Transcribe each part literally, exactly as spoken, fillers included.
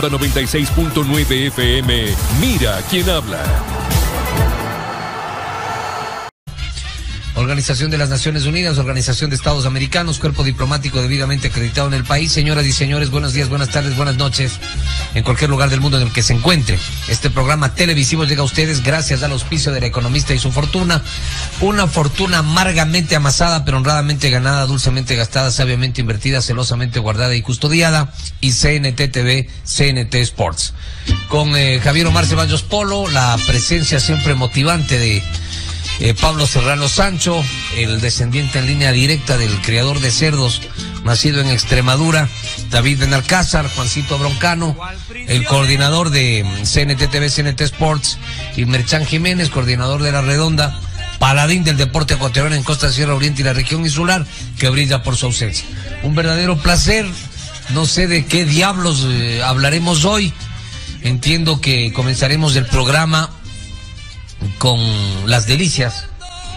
noventa y seis punto nueve F M. Mira quién habla. Organización de las Naciones Unidas, Organización de Estados Americanos, cuerpo diplomático debidamente acreditado en el país. Señoras y señores, buenos días, buenas tardes, buenas noches, en cualquier lugar del mundo en el que se encuentre. Este programa televisivo llega a ustedes gracias al auspicio del economista y su fortuna. Una fortuna amargamente amasada, pero honradamente ganada, dulcemente gastada, sabiamente invertida, celosamente guardada y custodiada. Y C N T T V, C N T Sports. Con eh, Javier Omar Ceballos Polo, la presencia siempre motivante de Eh, Pablo Serrano Sancho, el descendiente en línea directa del criador de cerdos, nacido en Extremadura, David Benalcázar, Juancito Broncano, el coordinador de C N T T V, C N T Sports, y Merchan Jiménez, coordinador de La Redonda, paladín del deporte ecuatoriano en Costa Sierra Oriente y la región insular, que brilla por su ausencia. Un verdadero placer. No sé de qué diablos eh, hablaremos hoy. Entiendo que comenzaremos el programa con las delicias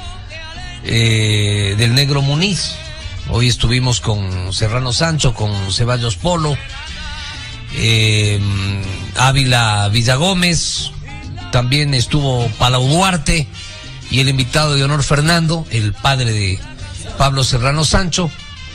eh, del Negro Muniz. Hoy estuvimos con Serrano Sancho, con Ceballos Polo, eh, Ávila Villagómez, también estuvo Palau Duarte y el invitado de honor Fernando, el padre de Pablo Serrano Sancho.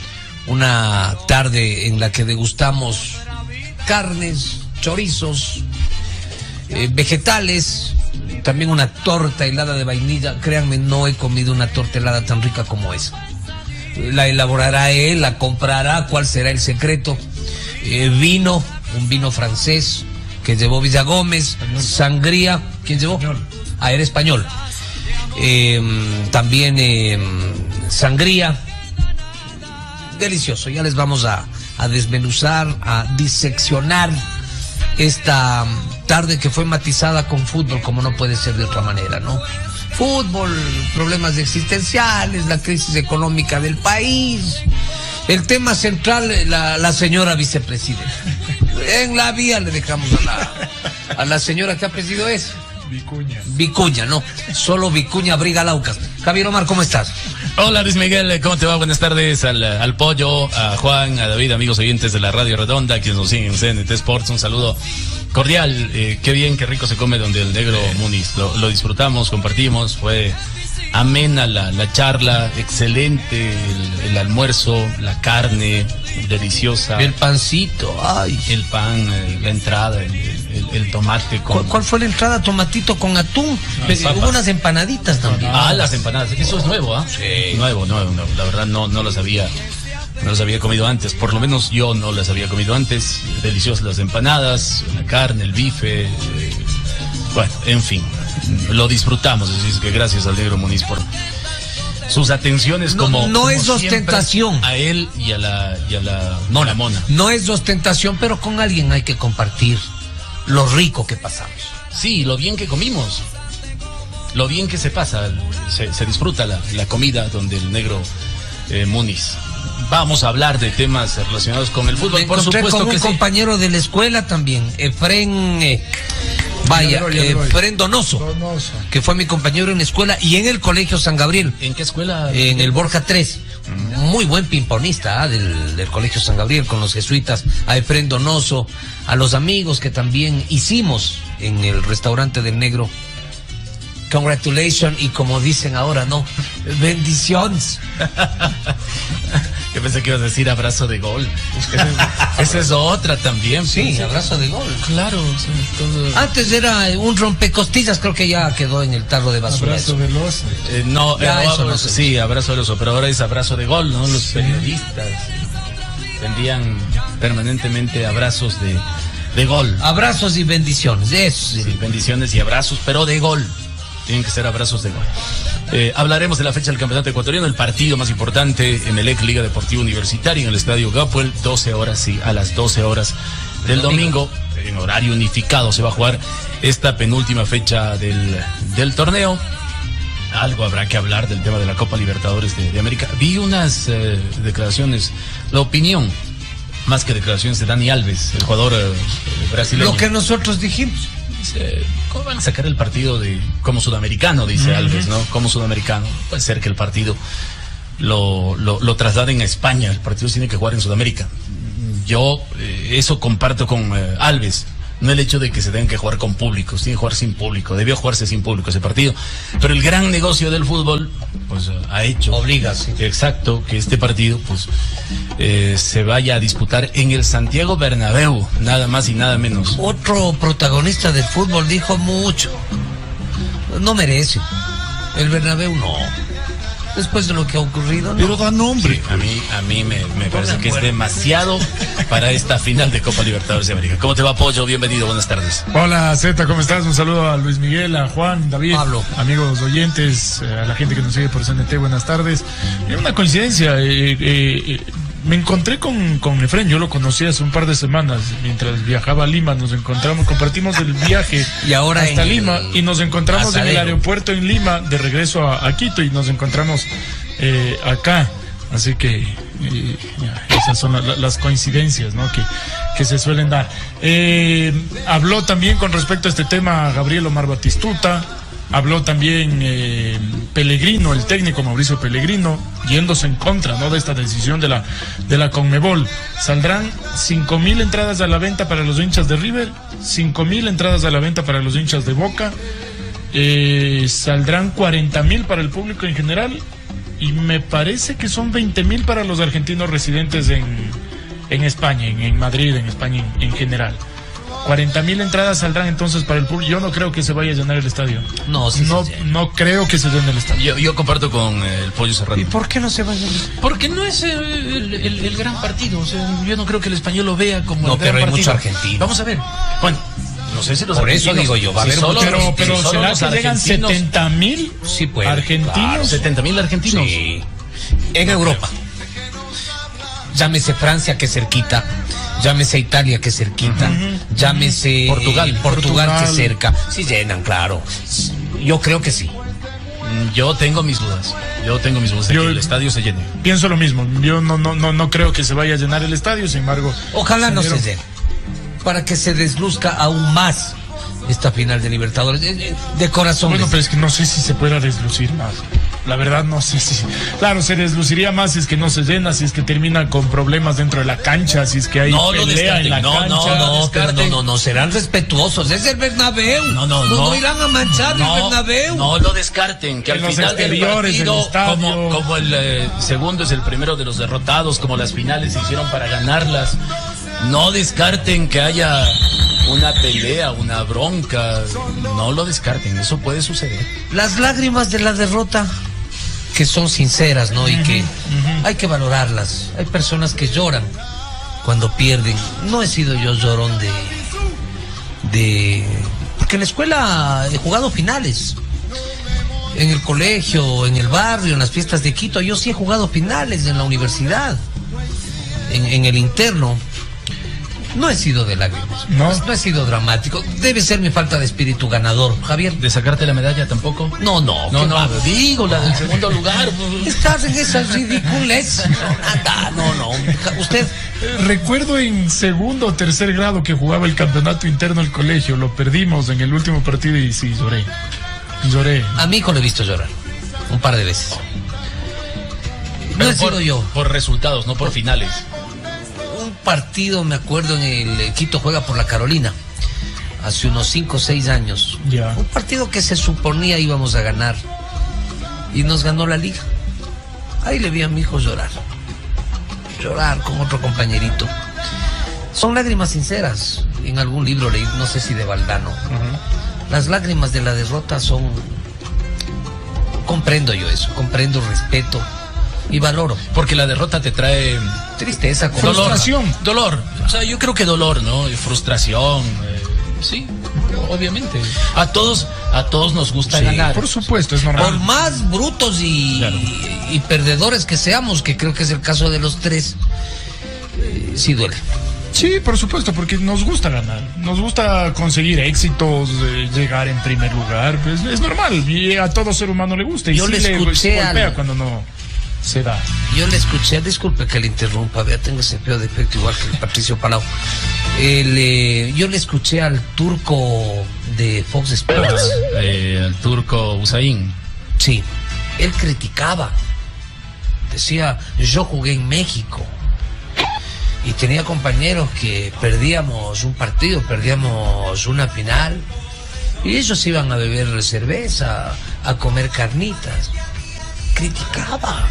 Una tarde en la que degustamos carnes, chorizos, eh, vegetales, también una torta helada de vainilla. Créanme, no he comido una torta helada tan rica como esa. La elaborará él, la comprará, cuál será el secreto. Eh, vino, un vino francés que llevó Villagómez, sangría, ¿quién llevó? Español. Ah, era español. Eh, también eh, sangría, delicioso. Ya les vamos a, a desmenuzar, a diseccionar esta tarde que fue matizada con fútbol, como no puede ser de otra manera, ¿no? Fútbol, problemas existenciales, la crisis económica del país. El tema central, la, la señora vicepresidenta. En la vía le dejamos a la, a la señora que ha presidido eso. Vicuña. Vicuña, no. Solo Vicuña Briga Laucas. Javier Omar, ¿cómo estás? Hola Luis Miguel, ¿cómo te va? Buenas tardes al, al Pollo, a Juan, a David, amigos oyentes de la Radio Redonda, quienes nos siguen en C N T Sports. Un saludo cordial. Eh, qué bien, qué rico se come donde el Negro Muniz. Lo, lo disfrutamos, compartimos, fue amena la, la charla, excelente el, el almuerzo, la carne deliciosa, el pancito, ay, el pan, eh, la entrada, el, el, el tomate con... ¿Cuál, ¿Cuál fue la entrada? Tomatito con atún. No, hubo unas empanadas también. Ah, las empanadas, eso es nuevo, ¿ah? ¿eh? Sí. Nuevo, nuevo, nuevo, la verdad no, no las había... No las había comido antes, por lo menos yo no las había comido antes. Deliciosas las empanadas, la carne, el bife, eh, bueno, en fin, lo disfrutamos. Así que gracias al Negro Muniz por sus atenciones, no, como no como es ostentación a él y a la y a la mona mona. No es ostentación, pero con alguien hay que compartir lo rico que pasamos. Sí, lo bien que comimos, lo bien que se pasa, se, se disfruta la, la comida donde el Negro eh, Muniz. Vamos a hablar de temas relacionados con el fútbol. Me por supuesto con que un sí. compañero de la escuela también, Efren, eh, vaya, Efren Donoso, Donoso, que fue mi compañero en la escuela y en el Colegio San Gabriel. ¿En qué escuela? En el Borja tres. Muy buen pimponista, ¿eh? del, del Colegio San Gabriel con los jesuitas. A Efren Donoso, a los amigos que también hicimos en el restaurante del Negro. Congratulations, y como dicen ahora, ¿no? Bendiciones. Yo pensé que ibas a decir abrazo de gol. Esa es, esa es otra también. Sí, abrazo de gol. Claro. O sea, todo... Antes era un rompecostillas, creo que ya quedó en el tarro de basura. Abrazo del oso. Eh, no, ya, eh, eso no sé. Sí, abrazo del oso, pero ahora es abrazo de gol, ¿no? Los sí. periodistas tendrían permanentemente abrazos de, de gol. Abrazos y bendiciones, eso. Sí, bendiciones y abrazos, pero de gol. Tienen que ser abrazos de gol. Eh, hablaremos de la fecha del campeonato ecuatoriano, el partido más importante, Emelec Liga Deportiva Universitaria en el estadio Gapuel, doce horas, sí, a las doce horas del domingo, en horario unificado se va a jugar esta penúltima fecha del, del torneo. Algo habrá que hablar del tema de la Copa Libertadores de, de América. Vi unas eh, declaraciones, la opinión, más que declaraciones de Dani Alves, el jugador eh, brasileño. Lo que nosotros dijimos. Dice, ¿cómo van a sacar el partido de como sudamericano? Dice uh-huh. Alves, ¿no? Como sudamericano. Puede ser que el partido lo, lo, lo trasladen a España. El partido tiene que jugar en Sudamérica. yo eh, eso comparto con eh, Alves. No el hecho de que se tengan que jugar con público, se tiene que jugar sin público, debió jugarse sin público ese partido. Pero el gran negocio del fútbol, pues ha hecho. Obliga, sí. Exacto, que este partido, pues, eh, se vaya a disputar en el Santiago Bernabéu, nada más y nada menos. Otro protagonista del fútbol dijo mucho. No merece. El Bernabéu no. Después de lo que ha ocurrido, no. Pero da nombre. Sí, a mí, a mí me, me parece que es demasiado para esta final de Copa Libertadores de América. ¿Cómo te va, Pollo? Bienvenido, buenas tardes. Hola, Zeta, ¿cómo estás? Un saludo a Luis Miguel, a Juan, David, Pablo, amigos oyentes, a la gente que nos sigue por C N T, buenas tardes. Es una coincidencia, eh, eh, eh, me encontré con, con Efren, yo lo conocí hace un par de semanas, mientras viajaba a Lima, nos encontramos, compartimos el viaje y ahora hasta Lima, y nos encontramos Asadero. en el aeropuerto en Lima, de regreso a, a Quito, y nos encontramos eh, acá, así que eh, esas son la, las coincidencias, ¿no?, que, que se suelen dar. Eh, habló también con respecto a este tema Gabriel Omar Batistuta. Habló también eh, Pellegrino, el técnico Mauricio Pellegrino, yéndose en contra, ¿no?, de esta decisión de la de la Conmebol. Saldrán cinco mil entradas a la venta para los hinchas de River, cinco mil entradas a la venta para los hinchas de Boca, eh, saldrán cuarenta mil para el público en general, y me parece que son veinte mil para los argentinos residentes en, en España, en, en Madrid, en España en, en general. cuarenta mil entradas saldrán entonces para el público. Yo no creo que se vaya a llenar el estadio. No, sí no, se no creo que se llene el estadio. Yo, yo comparto con eh, el Pollo Serrano. ¿Y por qué no se va a llenar? Porque no es el, el, el, el gran partido. O sea, yo no creo que el español lo vea como no, el gran pero hay partido. mucho argentino. Vamos a ver. Bueno, no sé si los Por argentinos. eso digo yo, va a haber solo mucho- Pero, los- pero si solo ¿será los que llegan argentinos- setenta mil Sí puede, argentinos? claro. setenta mil argentinos. Sí. En Europa. Llámese Francia, que cerquita. Llámese Italia, que cerquita. Ujú. Llámese Portugal. eh, Portugal, Portugal. que cerca. Sí llenan, claro. Yo creo que sí. Yo tengo mis dudas. Yo tengo mis dudas de Yo- que el estadio se llene. Pienso lo mismo. Yo no, no, no, no creo que se vaya a llenar el estadio, sin embargo. Ojalá no señor, se llene. Para que se desluzca aún más esta final de Libertadores. De, de- de corazón. Bueno, les- pero es que no sé si se pueda deslucir más. La verdad no sé si... Claro, se desluciría más si es que no se llena, si es que termina con problemas dentro de la cancha, si es que hay No lo pelea en la descarten, no, cancha. no, No, pero no, descarten. no, no, serán respetuosos. Es el Bernabéu. No, no, no. no. No irán a manchar el Bernabéu. No lo descarten, que En al los final del exteriores del partido, estadio. como, como el eh, segundo es el primero de los derrotados, como las finales se hicieron para ganarlas, no descarten que haya una pelea, una bronca, no lo descarten, eso puede suceder. Las lágrimas de la derrota, que son sinceras, ¿no? Y que hay que valorarlas. Hay personas que lloran cuando pierden. No he sido yo llorón de... de porque en la escuela he jugado finales. En el colegio, en el barrio, en las fiestas de Quito, yo sí he jugado finales en la universidad. En, en el interno. No he sido de lágrimas. ¿No? No he sido dramático. Debe ser mi falta de espíritu ganador, Javier. ¿De sacarte la medalla tampoco? No, no, No, ¿qué no, va? digo, la del segundo lugar. Estás en esas ridiculez. Anda, no, no. Usted, Eh, Recuerdo en segundo o tercer grado que jugaba el campeonato interno del colegio. Lo perdimos en el último partido y sí, lloré. Lloré. a mi hijo lo he visto llorar un par de veces. No Pero he sido por, yo. por resultados, no por finales. Un partido, me acuerdo, en el eh, Quito juega por la Carolina, hace unos cinco o seis años. Ya. Un partido que se suponía íbamos a ganar y nos ganó la liga. Ahí le vi a mi hijo llorar. Llorar con otro compañerito. Son lágrimas sinceras. En algún libro leí, no sé si de Valdano. Las lágrimas de la derrota son... Comprendo yo eso, comprendo, respeto y valoro. Porque la derrota te trae Tristeza, con dolor. Frustración. Dolor. O sea, yo creo que dolor, ¿no? Y frustración. eh, sí, obviamente. A todos, a todos nos gusta Sí, ganar. Por supuesto, es Por normal. más brutos y, Claro. y, y perdedores que seamos, que creo que es el caso de los tres, eh, sí duele. Sí, por supuesto, porque nos gusta ganar. Nos gusta conseguir éxitos, eh, llegar en primer lugar. Pues es normal, y a todo ser humano le gusta. Y Yo sí le le escuché golpea al- cuando no se da. Yo le escuché, disculpe que le interrumpa, vea, tengo ese feo defecto igual que el Patricio Palau. El, eh, yo le escuché al turco de Fox Sports. Eh, el turco Usain. Sí, él criticaba. Decía, yo jugué en México. y tenía compañeros que perdíamos un partido, perdíamos una final, y ellos iban a beber cerveza, a comer carnitas. Criticaba.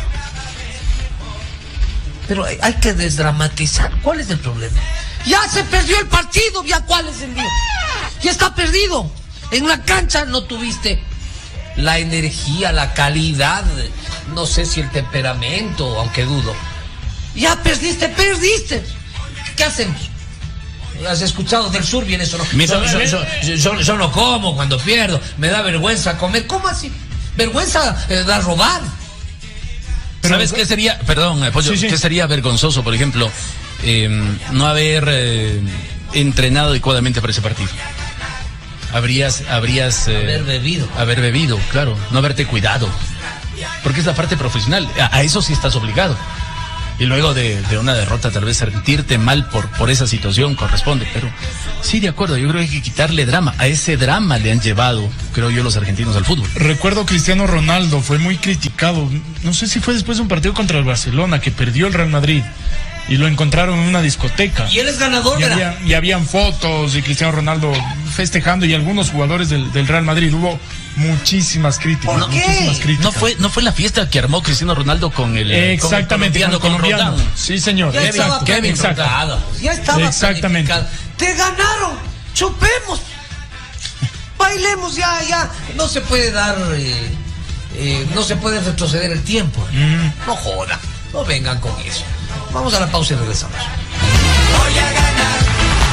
Pero hay, hay que desdramatizar. ¿Cuál es el problema? Ya se perdió el partido, ya cuál es el lío. Ya está perdido. En la cancha no tuviste la energía, la calidad, no sé si el temperamento, aunque dudo. Ya perdiste, perdiste. ¿Qué hacemos? ¿Has escuchado del sur? Viene eso, ¿no? Yo, yo, yo, yo, yo, yo no como cuando pierdo, me da vergüenza comer. ¿Cómo así? Vergüenza eh, da robar. Pero, ¿sabes qué sería? Perdón, Pollo, sí, sí. ¿Qué sería vergonzoso, por ejemplo, eh, no haber eh, entrenado adecuadamente para ese partido? Habrías, habrías eh, haber bebido. Haber bebido, claro, no haberte cuidado. Porque es la parte profesional, a, a eso sí estás obligado. Y luego de, de una derrota tal vez sentirte mal por, por esa situación corresponde, pero sí, de acuerdo, yo creo que hay que quitarle drama. A ese drama le han llevado, creo yo, los argentinos al fútbol. Recuerdo Cristiano Ronaldo, fue muy criticado, no sé si fue después de un partido contra el Barcelona, que perdió el Real Madrid, y lo encontraron en una discoteca. Y él es ganador, y, había, y habían fotos de Cristiano Ronaldo festejando, y algunos jugadores del, del Real Madrid. Hubo muchísimas críticas. ¿Por qué? Muchísimas críticas. No fue, no fue la fiesta que armó Cristiano Ronaldo con el exactamente con el con, con Rodán. Sí, señor. Ya Exacto. estaba Kevin Exacto. Ya estaba exactamente. Te ganaron. Chupemos. Bailemos ya, ya. No se puede dar, eh, eh, no se puede retroceder el tiempo. Mm. No joda. No vengan con eso. Vamos a la pausa y regresamos. Voy a ganar.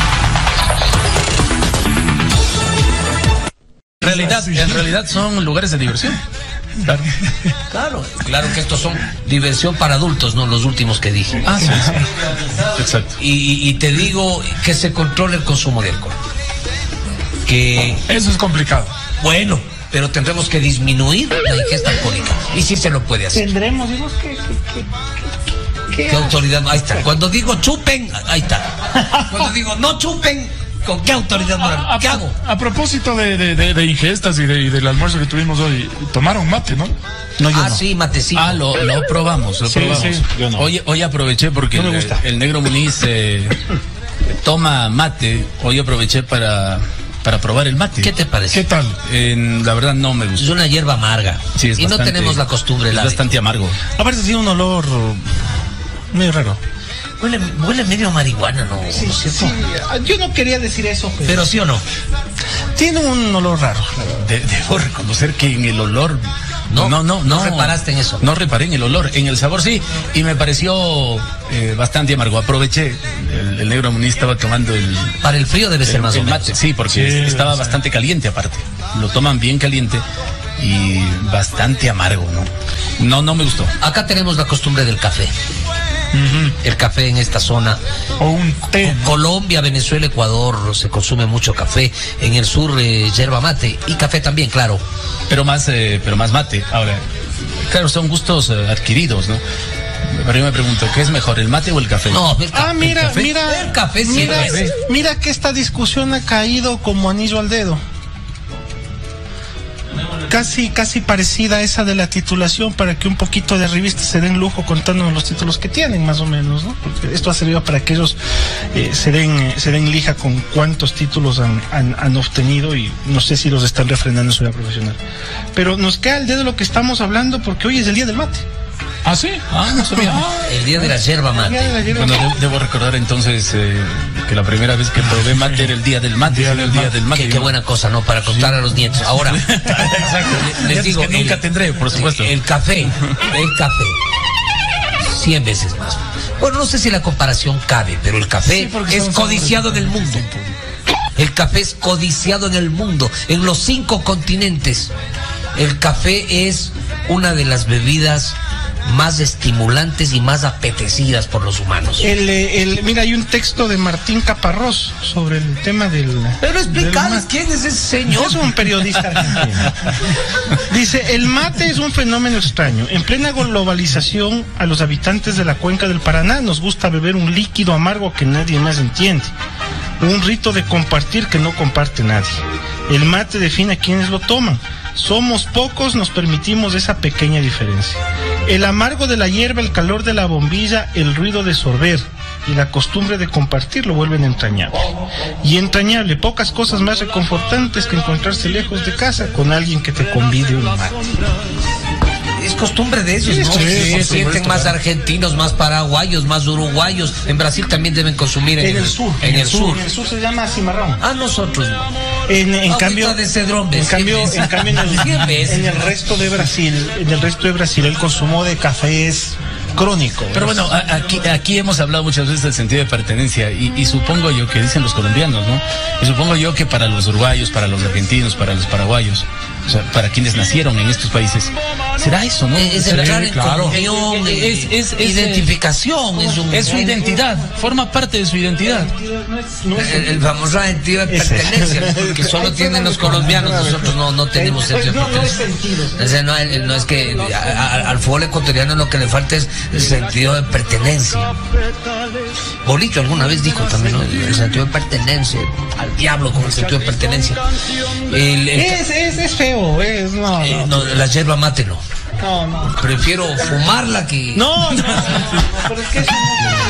En realidad, en realidad son lugares de diversión. Claro. claro, claro que estos son diversión para adultos, no los últimos que dije. Ah, sí, sí. Exacto. Y, y, y te digo que se controle el consumo de alcohol. Que eso es complicado. Bueno, pero tendremos que disminuir la ingesta alcohólica. Y sí se lo puede hacer. Tendremos, digo, que, que, que, que ¿Qué autoridad? Ahí está. Cuando digo chupen, ahí está. Cuando digo no chupen, ¿con qué autoridad moral? ¿Qué hago? A propósito de, de, de, de ingestas y, de, y del almuerzo que tuvimos hoy, tomaron mate, ¿no? No, yo ah, no. sí, matecito. Ah, lo, lo probamos, lo sí, probamos. Sí, yo no. Hoy, hoy aproveché porque no me el, gusta. el negro Muniz eh, toma mate. Hoy aproveché para... para probar el mate. ¿Qué te parece? ¿Qué tal? Eh, la verdad no me gusta. Es una hierba amarga. Sí, es y bastante, no tenemos la costumbre. Es la bastante de... amargo. Aparte tiene un olor medio raro. Huele, huele medio a marihuana, ¿no? Sí, ¿no es cierto? sí, yo no quería decir eso, pero... Pero sí o no. Tiene un olor raro. De, debo reconocer que en el olor... No, no, no, no, no reparaste en eso. No reparé en el olor, en el sabor sí, y me pareció eh, bastante amargo. Aproveché, el, el negro Muniz estaba tomando el... Para el frío debe ser el, más el o menos. mate, sí, porque sí, estaba sí. bastante caliente aparte. Lo toman bien caliente y bastante amargo, ¿no? No, no me gustó. Acá tenemos la costumbre del café. Uh-huh. El café en esta zona. O un té. Colombia, Venezuela, Ecuador se consume mucho café. En el sur eh, yerba mate y café también, claro. Pero más, eh, pero más mate. Ahora, claro, son gustos eh, adquiridos, ¿no? Pero yo me pregunto, ¿qué es mejor, el mate o el café? No, el Ah, mira, el café, mira. El café sí mira, es. mira que esta discusión ha caído como anillo al dedo. Casi, casi parecida a esa de la titulación, para que un poquito de revistas se den lujo contándonos los títulos que tienen, más o menos, ¿no? Porque esto ha servido para que ellos eh, se den eh, se den lija con cuántos títulos han, han, han obtenido, y no sé si los están refrendando en su vida profesional. Pero nos queda el dedo de lo que estamos hablando, porque hoy es el día del mate. ¿Ah, sí? Ah, no sabía. El día de la yerba mate. El día de la yerba Bueno, mate. de- debo recordar entonces eh, que la primera vez que probé mate era el día del mate. Día era el del día mate. del mate. Qué, qué buena cosa, ¿no? Para contar a los nietos. Ahora, Exacto. les Ya digo, es que nunca el- tendré, por supuesto. El café, el café, cien veces más. Bueno, no sé si la comparación cabe, pero el café Sí, porque es son codiciado en sabores el mundo. El café es codiciado en el mundo, en los cinco continentes. El café es una de las bebidas más estimulantes y más apetecidas por los humanos. El, eh, el, mira, hay un texto de Martín Caparrós sobre el tema del... Pero del explícales mate. quién es ese señor. Es un periodista argentino. Dice, el mate es un fenómeno extraño. En plena globalización, a los habitantes de la cuenca del Paraná nos gusta beber un líquido amargo que nadie más entiende. Un rito de compartir que no comparte nadie. El mate define a quienes lo toman. Somos pocos, nos permitimos esa pequeña diferencia. El amargo de la hierba, el calor de la bombilla, el ruido de sorber y la costumbre de compartir lo vuelven entrañable. Y entrañable, pocas cosas más reconfortantes que encontrarse lejos de casa con alguien que te convide un mate. Es costumbre de ellos, Sí, ¿no? sí, Se por sienten supuesto. más argentinos, más paraguayos, más uruguayos. En Brasil también deben consumir en, En el sur, En el sur. En el sur se llama cimarrón. A nosotros no. En, en Agüita cambio, de cedrón, en cien cambio, veces. en cambio, en el, Cien veces. en el resto de Brasil, en el resto de Brasil, el consumo de café es crónico. Pero bueno, a- aquí, aquí hemos hablado muchas veces del sentido de pertenencia y, y supongo yo que dicen los colombianos, ¿no? Y supongo yo que para los uruguayos, para los argentinos, para los paraguayos, o sea, para quienes nacieron en estos países, será eso, ¿no? Es Será- entrar en claro. comunión, Es- es- es- identificación, es, un, es su identidad, forma parte de su identidad. el, el famoso sentido de Ese. pertenencia, que solo tienen los colombianos, nosotros no, no tenemos sentido de No, no es pertenencia. sentido. Ese no, es- no es que a- a- al fútbol ecuatoriano lo que le falta es el sentido de pertenencia. Bolillo alguna vez dijo también, ¿no? El sentido de pertenencia, al diablo con el sentido de pertenencia. El, el- Es, es, es feo, es, no, eh, no, no, la yerba mate no. no, no. Prefiero fumarla que. No, no, pero es que eso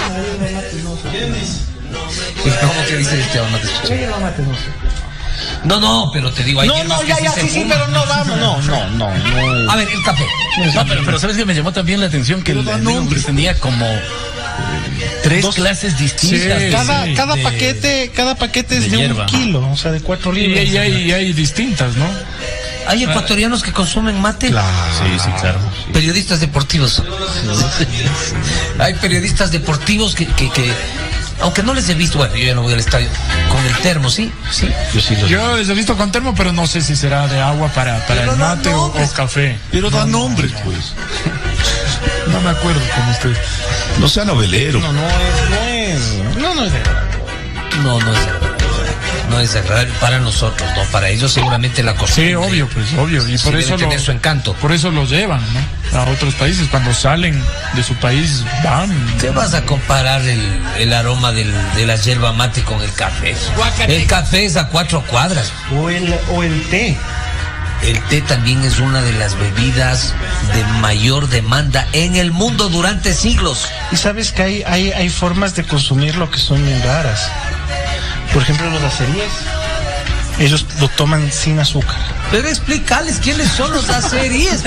¿Cómo que dice el yerba mate? no, No, no, pero te digo, hay no, hierbas no, que ya, sí ya, se sí, sí, fuman. pero no vamos, no, no, no, no. A ver, el café. No, pero, pero ¿sabes qué? Me llamó también la atención que el nombre tenía como eh, tres Dos- clases distintas. Sí, Cada, sí, cada de- paquete, cada paquete es de de, hierba. un kilo, o sea, de cuatro Y, libras. y hay, y hay distintas, ¿no? Hay ecuatorianos que consumen mate. Sí, sí, claro. Periodistas deportivos. Hay periodistas deportivos que, que, que, aunque no les he visto, bueno, yo ya no voy al estadio, con el termo, ¿sí? Sí. Yo sí los- Yo les he visto con termo, pero no sé si será de agua para, para Pero el da mate o, nombres. o café. Pero da nombres, pues. No me acuerdo con usted. No sea novelero. No, no es, no es, no, no es de verdad. No, no es agradable. No es agradable para nosotros, no. Para ellos seguramente la costumbre. Sí, obvio, pues, obvio. Y Sí, por debe eso tener lo, su encanto. por eso lo llevan, ¿no? A otros países. Cuando salen de su país, van. ¿Qué vas a comparar el, el aroma del, de la yerba mate con el café? El café es a cuatro cuadras. O el, o el té. El té también es una de las bebidas de mayor demanda en el mundo durante siglos. Y sabes que hay, hay, hay formas de consumirlo que son bien raras. Por ejemplo, los aceríes, ellos lo toman sin azúcar. Pero explícales quiénes son los aceríes.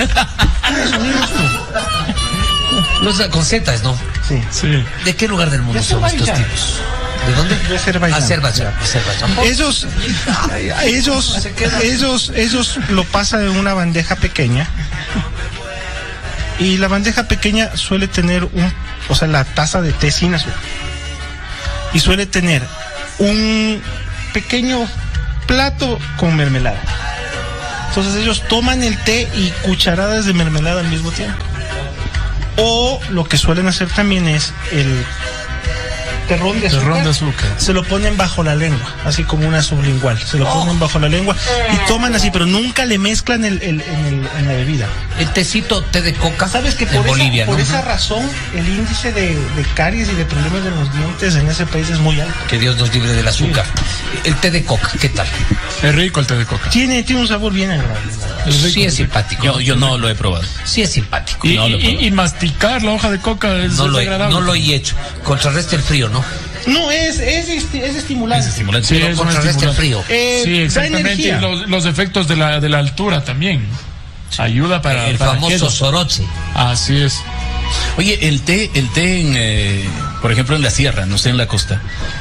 Los con zetas, ¿no? Sí. Sí. ¿De qué lugar del mundo De son estos Azerbaiyán. tipos? ¿De dónde? De Azerbaiyán. Azerbaiyán. Azerbaiyán. Ellos, ellos, ellos, ellos lo pasan en una bandeja pequeña. Y la bandeja pequeña suele tener un, o sea, la taza de té sin azúcar. Y suele tener un pequeño plato con mermelada. Entonces ellos toman el té y cucharadas de mermelada al mismo tiempo. O lo que suelen hacer también es el terrón de azúcar. Terrón de azúcar. Se lo ponen bajo la lengua, así como una sublingual. Se lo ponen bajo la lengua y toman así, pero nunca le mezclan el, el- en, el- en la bebida. El tecito té de coca. ¿Sabes que en por, esa, Bolivia, por ¿no? esa razón el índice de, de caries y de problemas de los dientes en ese país es muy alto? Que Dios nos libre del azúcar. El té de coca, ¿qué tal? Es rico el té de coca. Tiene, tiene un sabor bien agradable. Sí es simpático. Yo, yo no lo he probado. Sí es simpático. Y, No lo y- probé. y masticar la hoja de coca es No lo, he, desagradable. no lo he hecho. Contrarresta el frío, ¿no? No, es, es, esti- es estimulante. Es estimulante. Sí, Pero es un contrarresta el estimulante. frío. Eh, Sí, da exactamente. energía. Y los, los efectos de la, de la altura también. Ayuda para. El para famoso aquello. soroche. Así es. Oye, el té, el té en, eh, por ejemplo, en la sierra, no sé, en la costa,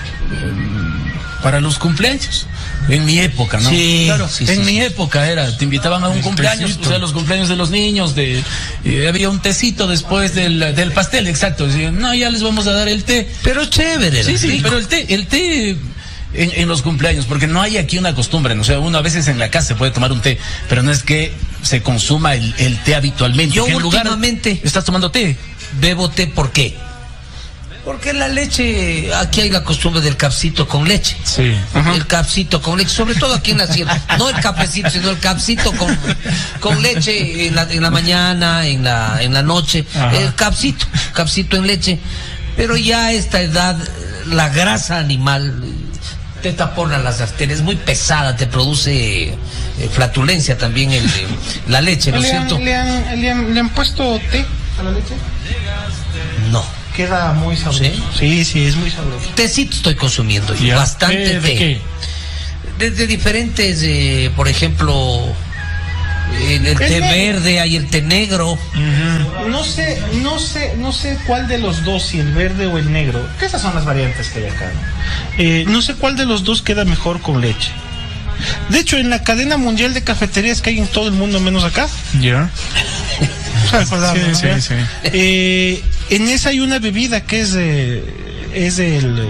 eh, para los cumpleaños. En mi época, ¿no? Sí, claro. sí, en sí, mi sí. época era, te invitaban a un El cumpleaños, tecito. o sea, los cumpleaños de los niños, de eh, había un tecito después del, del pastel, exacto. Decían, no, ya les vamos a dar el té. Pero chévere. Sí, sí, rico. pero el té, el té en, en los cumpleaños, porque no hay aquí una costumbre, ¿no? O sea, uno a veces en la casa se puede tomar un té, pero no es que se consuma el, el té habitualmente. Yo que en lugar- últimamente- estás tomando té. Bebo té, ¿por qué? Porque la leche, aquí hay la costumbre del capsito con leche. Sí. El capsito con leche, sobre todo aquí en la sierra. No el cafecito, sino el capsito con, con leche en la, en la mañana, en la, en la noche. Ajá. El capsito, capsito en leche. Pero ya a esta edad, la grasa animal te tapona las arterias, es muy pesada, te produce eh, flatulencia también el, eh, la leche, ¿no es Le han, cierto? le, han, le, han, le han puesto té gusta la leche? No. Queda muy sabroso. ¿Sí? Sí, sí, es muy sabroso. Tecito estoy consumiendo yo, ¿Ya? bastante ¿Qué, de té. qué? Desde diferentes, eh, por ejemplo, el, el té El negro. verde, hay el té negro. No sé, no sé, no sé cuál de los dos, si el verde o el negro, que esas son las variantes que hay acá, ¿no? Eh, no sé cuál de los dos queda mejor con leche. De hecho, en la cadena mundial de cafeterías que hay en todo el mundo menos acá, Ya. ¿sabes cuál hablo, no? Sí, sí, sí. Eh, en esa hay una bebida que es de, es del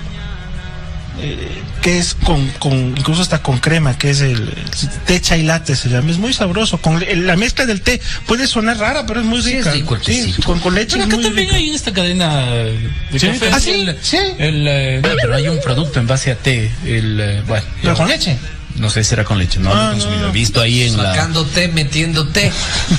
eh, que es con, con incluso hasta con crema, que es el té chai latte se llama, es muy sabroso. Con le- la mezcla del té puede sonar rara, pero es muy Sí, es rica. rico el tecito. con, con leche Pero es acá muy también rico. hay en esta cadena de Sí, café. ¿ah, sí? El, Sí. el, eh, no, pero hay un producto en base a té. El, eh, bueno, Pero yo- con leche. no sé si era con leche, no lo Ah, he consumido. no. He visto ahí en la. Sacando té, metiendo té.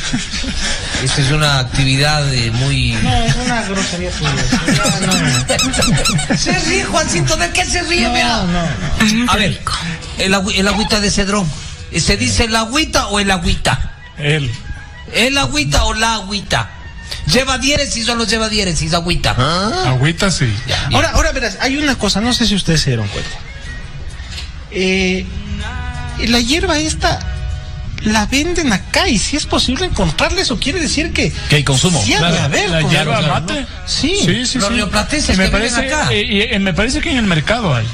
Esta es una actividad eh, muy... No, es una grosería tuya. Ya, no, no. Se ríe, Juancito, ¿de qué se ríe? Vea? No, no, no. A ver, el, agü- el agüita de cedrón. ¿Se dice el agüita o el agüita? Él. ¿El agüita o la agüita? ¿Lleva diéresis o no lleva diéresis, agüita? Agüita sí. Ya, bien. Ahora, ahora verás, hay una cosa, no sé si ustedes se dieron cuenta. Eh, la hierba esta la venden acá y si es posible encontrarla, eso quiere decir que Que hay consumo. sí ha de Claro, haber la consumo, hierba ¿no? mate. Sí. Sí, sí, Los sí. rioplatenses Y me que viven parece, acá. eh, y, eh, me parece que en el mercado hay.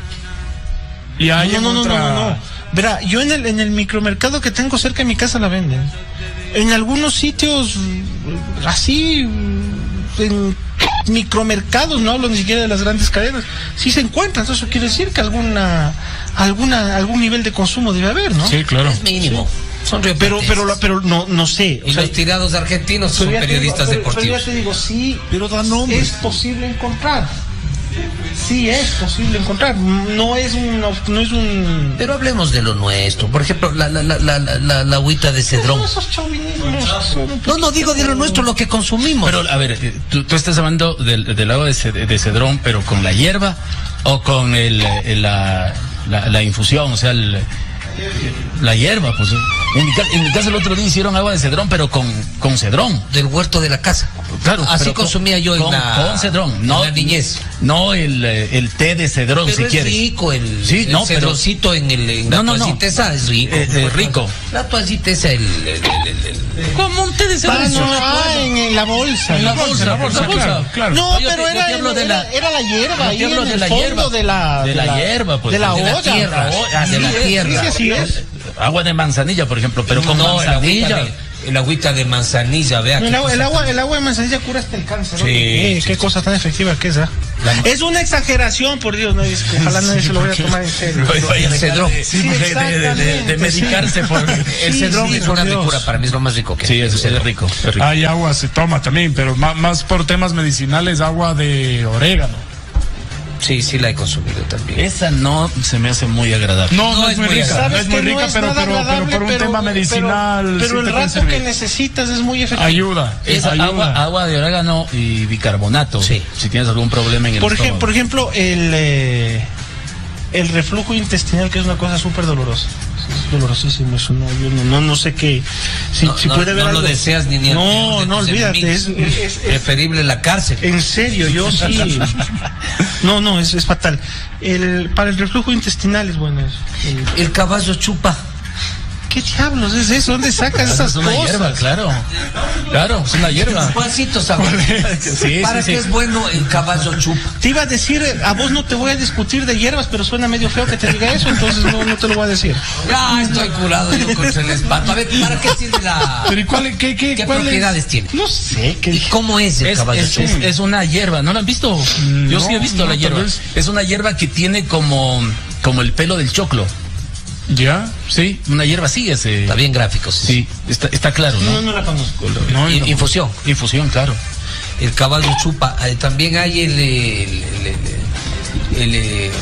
Y hay No, en no, no, otra... no, no, no. Verá, yo en el, en el micromercado que tengo cerca de mi casa la venden. En algunos sitios mm, así, mm, en micromercados, no hablo ni siquiera de las grandes cadenas, sí se encuentran. Eso quiere decir que alguna, alguna, algún nivel de consumo debe haber, ¿no? Sí, claro. Es mínimo. Son Pero, rioplatenses. pero, la- pero no, no sé. Y o sea, los tirados argentinos son pero ya te digo, periodistas pero- pero deportivos. ya te digo, sí, Pero da nombre. es posible encontrar. Sí es posible encontrar. No es un, no es un. Pero hablemos de lo nuestro. Por ejemplo, la, la, la, la, la, la agüita de cedrón. No, esos chauvinismos son un No, no digo de lo nuestro, lo que consumimos. Pero, a ver, eh, tú, tú estás hablando del, del agua de, ced- de cedrón, pero con la hierba o con el, el- la, la, la infusión, o sea, el, la hierba, pues. En mi, ca- en mi casa el otro día hicieron agua de cedrón, pero con, con cedrón. Del huerto de la casa. Claro, Así pero con- consumía yo en con, la, con cedrón, no en la niñez. No el, eh, el té de cedrón, Pero si es quieres. rico el, Sí, el no, pero- cedroncito en, el, en la No, no, no. toallita esa, es rico. Eh, eh, rico. La toallita esa, el, el, el, el- el- Como un té de Ah, cedrón. no, ah, en, en la bolsa. En la bolsa, la bolsa, la bolsa. claro, claro. No, Yo te- pero yo era, te hablo de era, la- era la hierba yo te ahí hablo en de el la fondo hierba. de la De la hierba, pues. de la de la olla. tierra. Ah, de la Sí, tierra. sí, así es. Agua de manzanilla, por ejemplo, pero con no, el agüita, manzanilla. de, el agüita de manzanilla, vea. No, qué el, agua, cosa el, agua, tan- el agua de manzanilla cura hasta el cáncer. ¿no? Sí, Eh, sí, qué sí. cosa tan efectiva que es, ¿ah? La- Es una exageración, por Dios, no, es que ojalá nadie se lo vaya a tomar en serio. Vaya a El dejar cedrón. de- Sí, de- de- de- de- de exactamente, medicarse sí. por. El Sí, cedrón sí, es por una Dios. ricura, para mí es lo más rico que Sí, hay. es, es rico, es rico. Hay agua, se toma también, pero más, más por temas medicinales, agua de orégano. Sí, sí la he consumido también. Esa no se me hace muy agradable. No, no, No es es muy muy rica, no Sabes es que muy rica, no es pero, nada pero, pero agradable, por un pero- tema medicinal. Pero, sí pero te el puede rato que servir. necesitas es muy efectivo. Ayuda, Es ayuda. agua, agua de orégano y bicarbonato. Sí. Si tienes algún problema en el Por, ejem- estómago. por ejemplo, el, eh, el reflujo intestinal, que es una cosa súper dolorosa. Es dolorosísimo eso, no, yo no, no, no sé qué. Si, No, si no- puede haber no lo algo- deseas ni- ni al peor No, de no, tus olvídate. Es, enemigos. es- es- Preferible la cárcel. en serio, yo sí. No, no, es, es fatal. El, para el reflujo intestinal es bueno eso. El- El caballo chupa. ¿Qué diablos es eso? ¿Dónde sacas Esa esas es una cosas? hierba, claro. Claro, es una hierba. Juancito sabe. Sí, ¿Para sí, qué sí. es bueno el caballo chupa? Te iba a decir, eh, a vos no te voy a discutir de hierbas, pero suena medio feo que te diga eso, entonces no, no te lo voy a decir. Ya estoy curado yo contra el espanto. A ver, ¿para qué sirve la...? Pero ¿y cuál, qué, qué, ¿Qué cuál es? propiedades tiene? No sé, ¿qué ¿Y cómo es el Es, caballo es, chupa? es- es una hierba, ¿no la han visto? Yo sí he visto no, la tal hierba. vez. Es una hierba que tiene como, como el pelo del choclo. ¿Ya? Sí, una hierba así es. eh, Está bien gráfico, sí. Sí, está, está claro, ¿no? No, no la conozco. No, I- no. Infusión. Infusión, claro. El caballo chupa. Eh, también hay el... el, el, el, el, eh,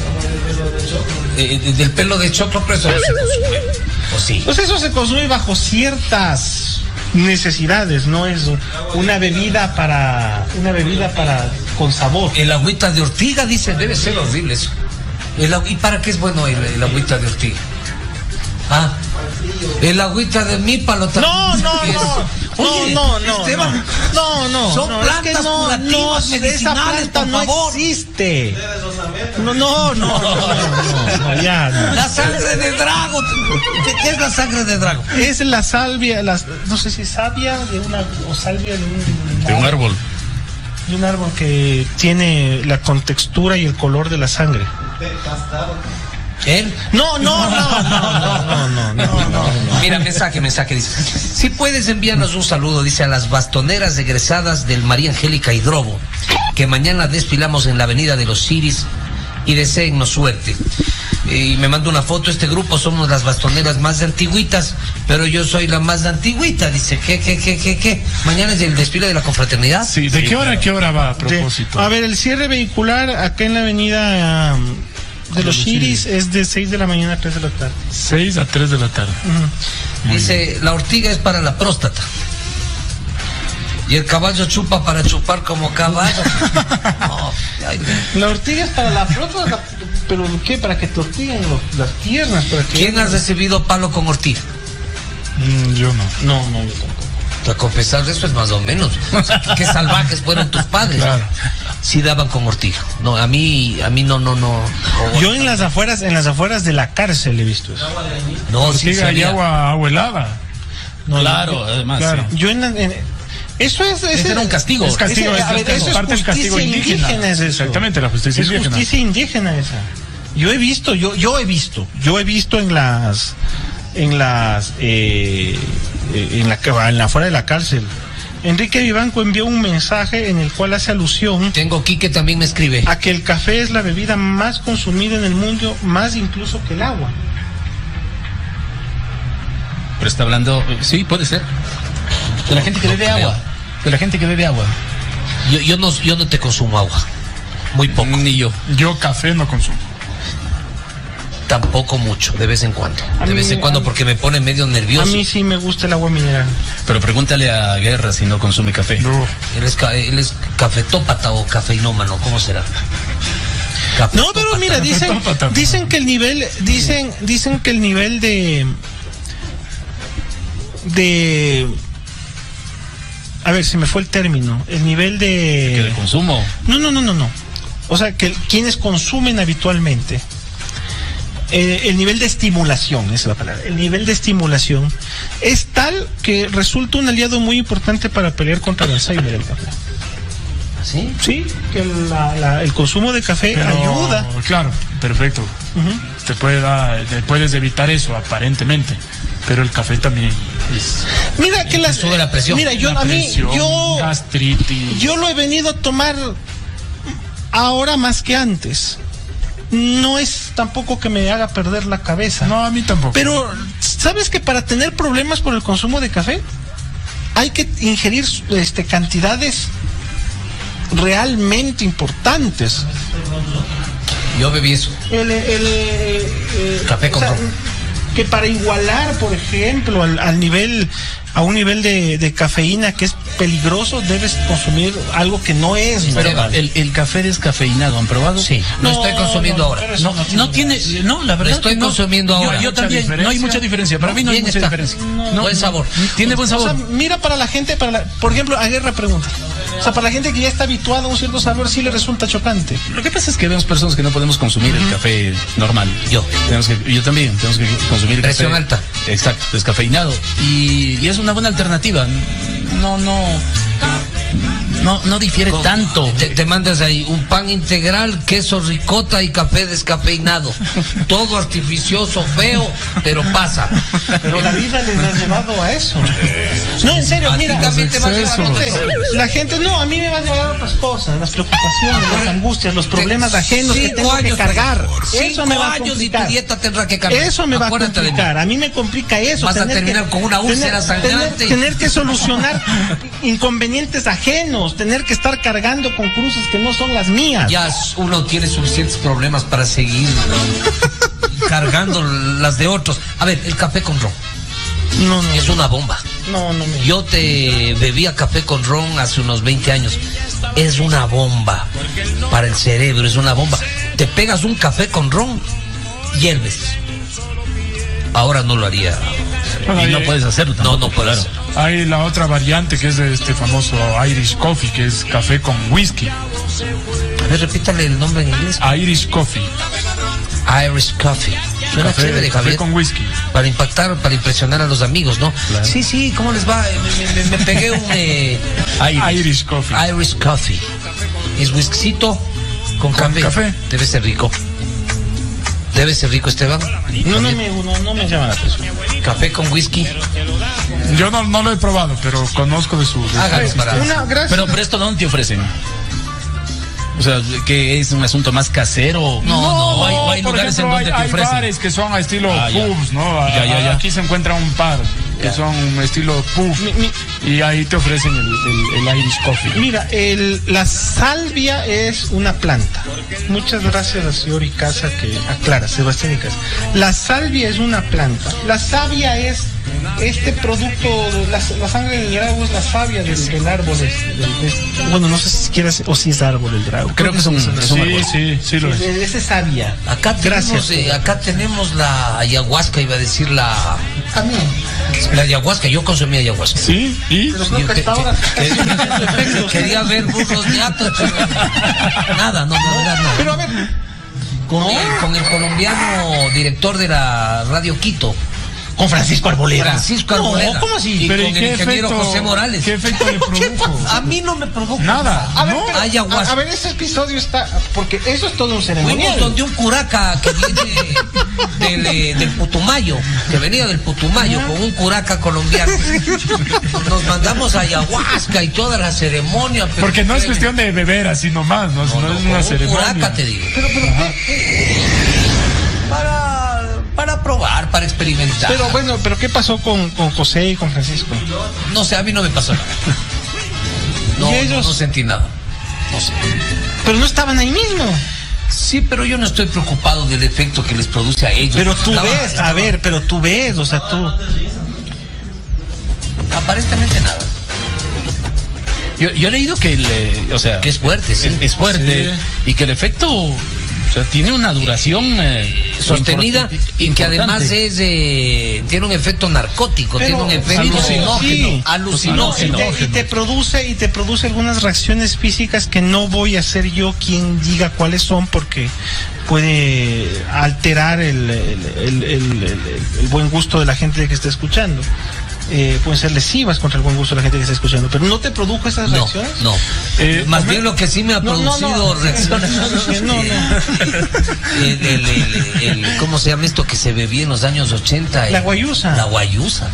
eh, del pelo de choclo, pero eso no se consume. ¿O sí? Pues eso se consume bajo ciertas necesidades, no es una bebida para una bebida para con sabor. El agüita de ortiga, dice, debe ser horrible eso. El agü- ¿Y para qué es bueno el, el agüita de ortiga? Ah, el agüita de mípalo también. No, no, Es- no. Oye, no, no, Esteban, no, no, son no, plantas es que no, curativas, no, esa medicinales, planta por no favor. existe. No, no, no, no, no, no, ya. No. La sangre de drago. ¿Qué, qué es la sangre de drago? Es la salvia, las, no sé si salvia de una o salvia de un, De un árbol. de un árbol que tiene la contextura y el color de la sangre. ¿Él? No, no, no, no, no, no, no, no. Mira, mensaje, mensaje, dice. Si puedes enviarnos un saludo, dice, a las bastoneras egresadas del María Angélica Hidrobo, que mañana desfilamos en la avenida de los Ciris, y deseennos suerte. Y me manda una foto, este grupo somos las bastoneras más antiguitas, pero yo soy la más antiguita, dice, ¿qué, qué, qué, qué, qué? Mañana es el desfile de la confraternidad. Sí, ¿de qué hora a qué hora va a propósito? De, a ver, el cierre vehicular acá en la avenida um, de los Chiris es de seis de la mañana a tres de la tarde. seis a tres de la tarde. Uh-huh. Dice, la ortiga es para la próstata. Y el caballo chupa para chupar como caballo. No, ay, La ortiga es para la próstata, pero ¿qué? Para que te ortiguen los, las piernas. Para que... ¿Quién ha recibido palo con ortiga? Mm, yo no. No, no, yo tampoco. A confesar, eso es más o menos. O sea, qué salvajes fueron tus padres. Claro. Sí daban con ortiga. No, a mí, a mí no, no, no. no. Yo en las afueras, en las afueras de la cárcel he visto eso. No, sí, Ortiga y sabía. agua, agua helada. No, Claro, yo- además. claro. sí. Yo en, la- en- eso es, ese- Ese era un castigo. Es castigo, ese- es, a ver, eso es parte del castigo justicia indígena. indígena, es eso. Exactamente, la justicia Es indígena. justicia indígena esa. Yo he visto, yo, yo he visto, yo he visto en las, en las, eh, eh, en la, en la fuera de la cárcel. Enrique Vivanco envió un mensaje en el cual hace alusión Tengo Quique también me escribe. a que el café es la bebida más consumida en el mundo, más incluso que el agua. Pero está hablando, sí, puede ser. De la gente que No bebe creo. agua. De la gente que bebe agua. Yo, yo no, yo no te consumo agua. Muy poco. Ni yo. Yo café no consumo. Tampoco mucho, de vez en cuando. A De mí- vez en cuando porque me pone medio A nervioso. mí sí me gusta el agua mineral. Pero pregúntale a Guerra si no consume café. No. Él es, ca- él es cafetópata o cafeinómano, ¿cómo será? No, pero mira, dicen, Cafetópata. dicen que el nivel, dicen, dicen que el nivel de, de, a ver, se me fue el término, el nivel Que de de, consumo. no, no, no, no, no, o sea, que quienes consumen habitualmente, eh, el nivel de estimulación, esa es la palabra, el nivel de estimulación es tal que resulta un aliado muy importante para pelear contra el Alzheimer, el café. ¿Sí? Sí, que la- la- el consumo de café Pero, ayuda. claro, perfecto. Ujú. Te puede dar, te puedes evitar eso aparentemente, pero el café también es Mira que las sube la presión. Mira, yo una a mí presión, yo gastritis. yo lo he venido a tomar ahora más que antes. No es tampoco que me haga perder la cabeza. No, a mí tampoco. Pero ¿sabes que para tener problemas por el consumo de café hay que ingerir este cantidades realmente importantes? Yo bebí eso. El, el, eh, eh, Café con ron. que para igualar, por ejemplo, al, al nivel, a un nivel de, de cafeína que es peligroso, debes consumir algo que no es. Pero normal. el, el café descafeinado, ¿han probado? Sí, lo estoy consumiendo ahora. pero eso No, no tiene, no, la verdad. estoy que no. consumiendo Yo- ahora. Yo, Mucha también, no hay diferencia. mucha diferencia. Para mí no hay Bien mucha está. diferencia. No, buen sabor. Tiene buen O sabor. sea, mira para la gente, para la, por ejemplo, a Guerra pregunta. O sea, para la gente que ya está habituada a un cierto sabor, sí le resulta chocante. Lo que pasa es que vemos personas que no podemos consumir el café normal. Yo. Tenemos que, yo también, tenemos que consumir Presión café. alta. Exacto, descafeinado. Y, y es una buena alternativa. No, no. No, no difiere Con- tanto. Te, te mandas ahí un pan integral, queso ricota y café descafeinado. Todo artificioso, feo, pero pasa. Pero la vida les ha llevado a eso. No, en serio, A ti mira. también te va a llevar excesos. a eso. La gente, no, a mí me va a llevar a otras cosas, las preocupaciones, las angustias, los problemas ajenos que Cinco tengo que años, cargar. Cinco Eso me va a años y tu complicar. dieta tendrá que cambiar. Eso me va a Acuérdate de mí. complicar. A mí me complica eso. Vas a tener terminar que- con una úlcera tener- sangrante. Tener, tener que solucionar inconvenientes ajenos, tener que estar cargando con cruces que no son las mías. Ya uno tiene suficientes problemas para seguir cargando las de otros. A ver, el café con ron No, no, es una bomba. no, no me. Yo te bebía café con ron hace unos veinte años. Es una bomba para el cerebro, es una bomba. Te pegas un café con ron, hierves. Ahora no lo haría. Bueno, y no hay- puedes hacerlo No, tampoco, no puede claro. ser. Hay la otra variante que es de este famoso Irish Coffee, que es café con whisky. A ver, repítale el nombre en inglés. Irish Coffee. Irish Coffee. Suena Café, chévere, café Javier. con whisky. Para impactar, para impresionar a los amigos, ¿no? Sí, sí, ¿cómo les va? Me, me- me pegué un eh, Irish, Irish Coffee. Irish Coffee. Es whiskycito con, Con café. café. Debe ser rico. Debe ser rico, Esteban. No, no, me, no, no me llama la atención. Café con whisky. Yo no, no lo he probado, pero conozco de su... de su- Hágalo para... Una, gracias. Pero, pero esto, ¿dónde te ofrecen? O sea, que es un asunto más casero. No, no, o hay, o hay por lugares ejemplo, en donde hay, te hay ofrecen. bares que son a estilo Ah, ya. pubs, ¿no? A- Ya, ya, ya. Aquí se encuentra un par que Ya. son estilo pub Mi- mi- y ahí te ofrecen el, el- el Irish Coffee. Mira, el, la salvia es una planta. Muchas gracias al señor Icaza que aclara, Sebastián Icaza. La salvia es una planta. La savia es este producto, la, la sangre del drago es la savia del, del árbol. es- del- del- bueno, no sé si siquiera es- o si es árbol el drago. Creo que es un- es un Sí, árbol. sí, sí lo es. Ese es savia. Acá tenemos, Gracias. eh, acá tenemos la ayahuasca, iba a decir la... A mí. La ayahuasca, yo consumí ayahuasca. Sí, y Pero creo Yo que que- hasta ahora que- Quería ver burros de atos, pero nada, no, no, nada, nada. Pero a ver, Con, el, con el colombiano director de la Radio Quito, con Francisco Arboleda. Francisco No, Arboleda. ¿cómo así? Y Pero con ¿y el qué ingeniero efecto, José Morales. qué efecto le produjo? A mí no me produjo Nada. A ver, ¿no? pero, Ayahuasca. a, a ver, ese episodio está, porque eso es todo un Fuimos ceremonial. donde un curaca que viene del, eh, del Putumayo, que venía del Putumayo con un curaca colombiano. Nos mandamos a ayahuasca y toda la ceremonia. pero Porque no es créeme, cuestión de beber así nomás, no, no, no, no, es con una un ceremonia. curaca te digo. Para, para probar, para experimentar. Pero bueno, pero ¿qué pasó con, con José y con Francisco? No sé, a mí no me pasó nada. No, ¿Y ellos? no, no sentí nada. No sé. Pero no estaban ahí mismo. Sí, pero yo no estoy preocupado del efecto que les produce a ellos. Pero tú Estaba- ves, a ver, pero tú ves, o sea, tú. Aparentemente nada. Yo, yo he leído que el, eh, o sea, Que es fuerte, sí. es, es fuerte y que el efecto, o sea, tiene una duración eh, Sostenida import- y que importante. además es eh, tiene un efecto narcótico, Pero- tiene un efecto alucinógeno. alucinógeno. Sí. alucinógeno. Y te, y te produce y te produce algunas reacciones físicas que no voy a ser yo quien diga cuáles son porque puede alterar el, el, el, el- el- el buen gusto de la gente que está escuchando. Eh, pueden ser lesivas contra el buen gusto de la gente que está escuchando, pero ¿no te produjo esas No, reacciones? no. Eh, Más Homero- bien lo que sí me ha No, no, producido no. reacciones. No, no. El, el- el- el- ¿Cómo se llama esto que se bebía en los años ochenta? El- La guayusa. La guayusa.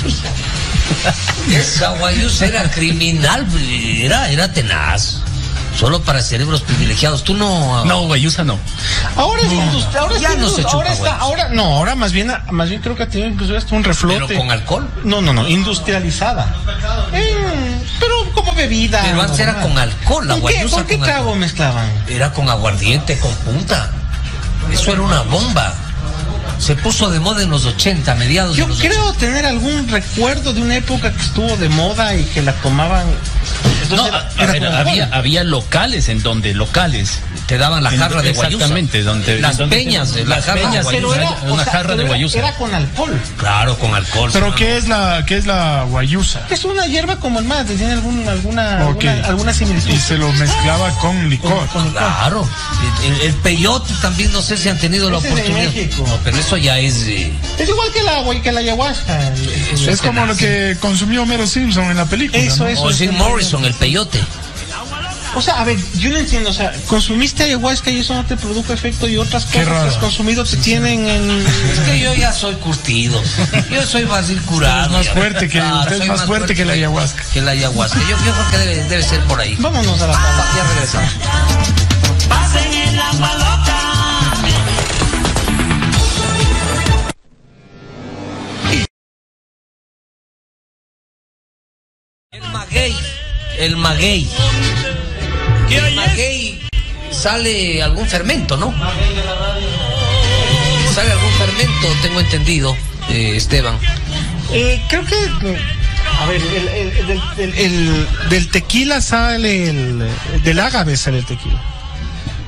Esa guayusa era criminal, era, era tenaz. Solo para cerebros privilegiados. Tú no. No, Guayusa no. Ahora es industria, ahora Ya está no se industria, ahora chupa, está, güey. ahora no, ahora más bien, más bien creo que ha tenido incluso hasta un reflote. Pero con alcohol. No, no, no, industrializada. Eh, pero como bebida. Pero antes era normal. con alcohol, la ¿Con qué, guayusa ¿con qué con trago alcohol. mezclaban? Era con aguardiente, con punta. Eso era una bomba. Se puso de moda en los ochenta, mediados Yo de los creo tener algún recuerdo de una época que estuvo de moda y que la tomaban. No, Entonces a- era- a era ver, con había, alcohol. había locales en donde, locales. Te daban la En- jarra de guayusa. exactamente, donde- Las donde- peñas, las la jarra de peñas, guayusa. Pero era, una o sea, jarra pero de era- guayusa. Era con alcohol. Claro, con alcohol. Pero sí, ¿qué es la qué es la guayusa? Es una hierba como el mate, tiene algún, alguna, Ok. alguna, alguna similitud. Y se lo mezclaba con licor. Con- con- Claro. El, el- el peyote también, no sé si han tenido la Ese es de oportunidad. México. No, pero eso ya es. eh, Es igual que la, güey, que la ayahuasca. Eso Es como lo que consumió Homero Simpson en la película. Eso, ¿no? eso. o Jim Morrison, el peyote. O sea, a ver, yo no entiendo, o sea, consumiste ayahuasca y eso no te produjo efecto y otras Qué cosas que raro. has consumido te tienen en... Es que yo ya soy curtido. Yo soy Basil curado. Usted es más ya. fuerte que- usted es soy más fuerte que la ayahuasca. Que la ayahuasca. Yo, yo creo que debe, debe ser por ahí. Vámonos a la tabla. Ya regresamos. El maguey. El maguey. El maguey sale algún fermento, ¿no? Sale algún fermento, tengo entendido, eh, Esteban. Eh, creo que... A ver, el, el- el- del- el- el- del tequila sale el... Del ágave sale el tequila.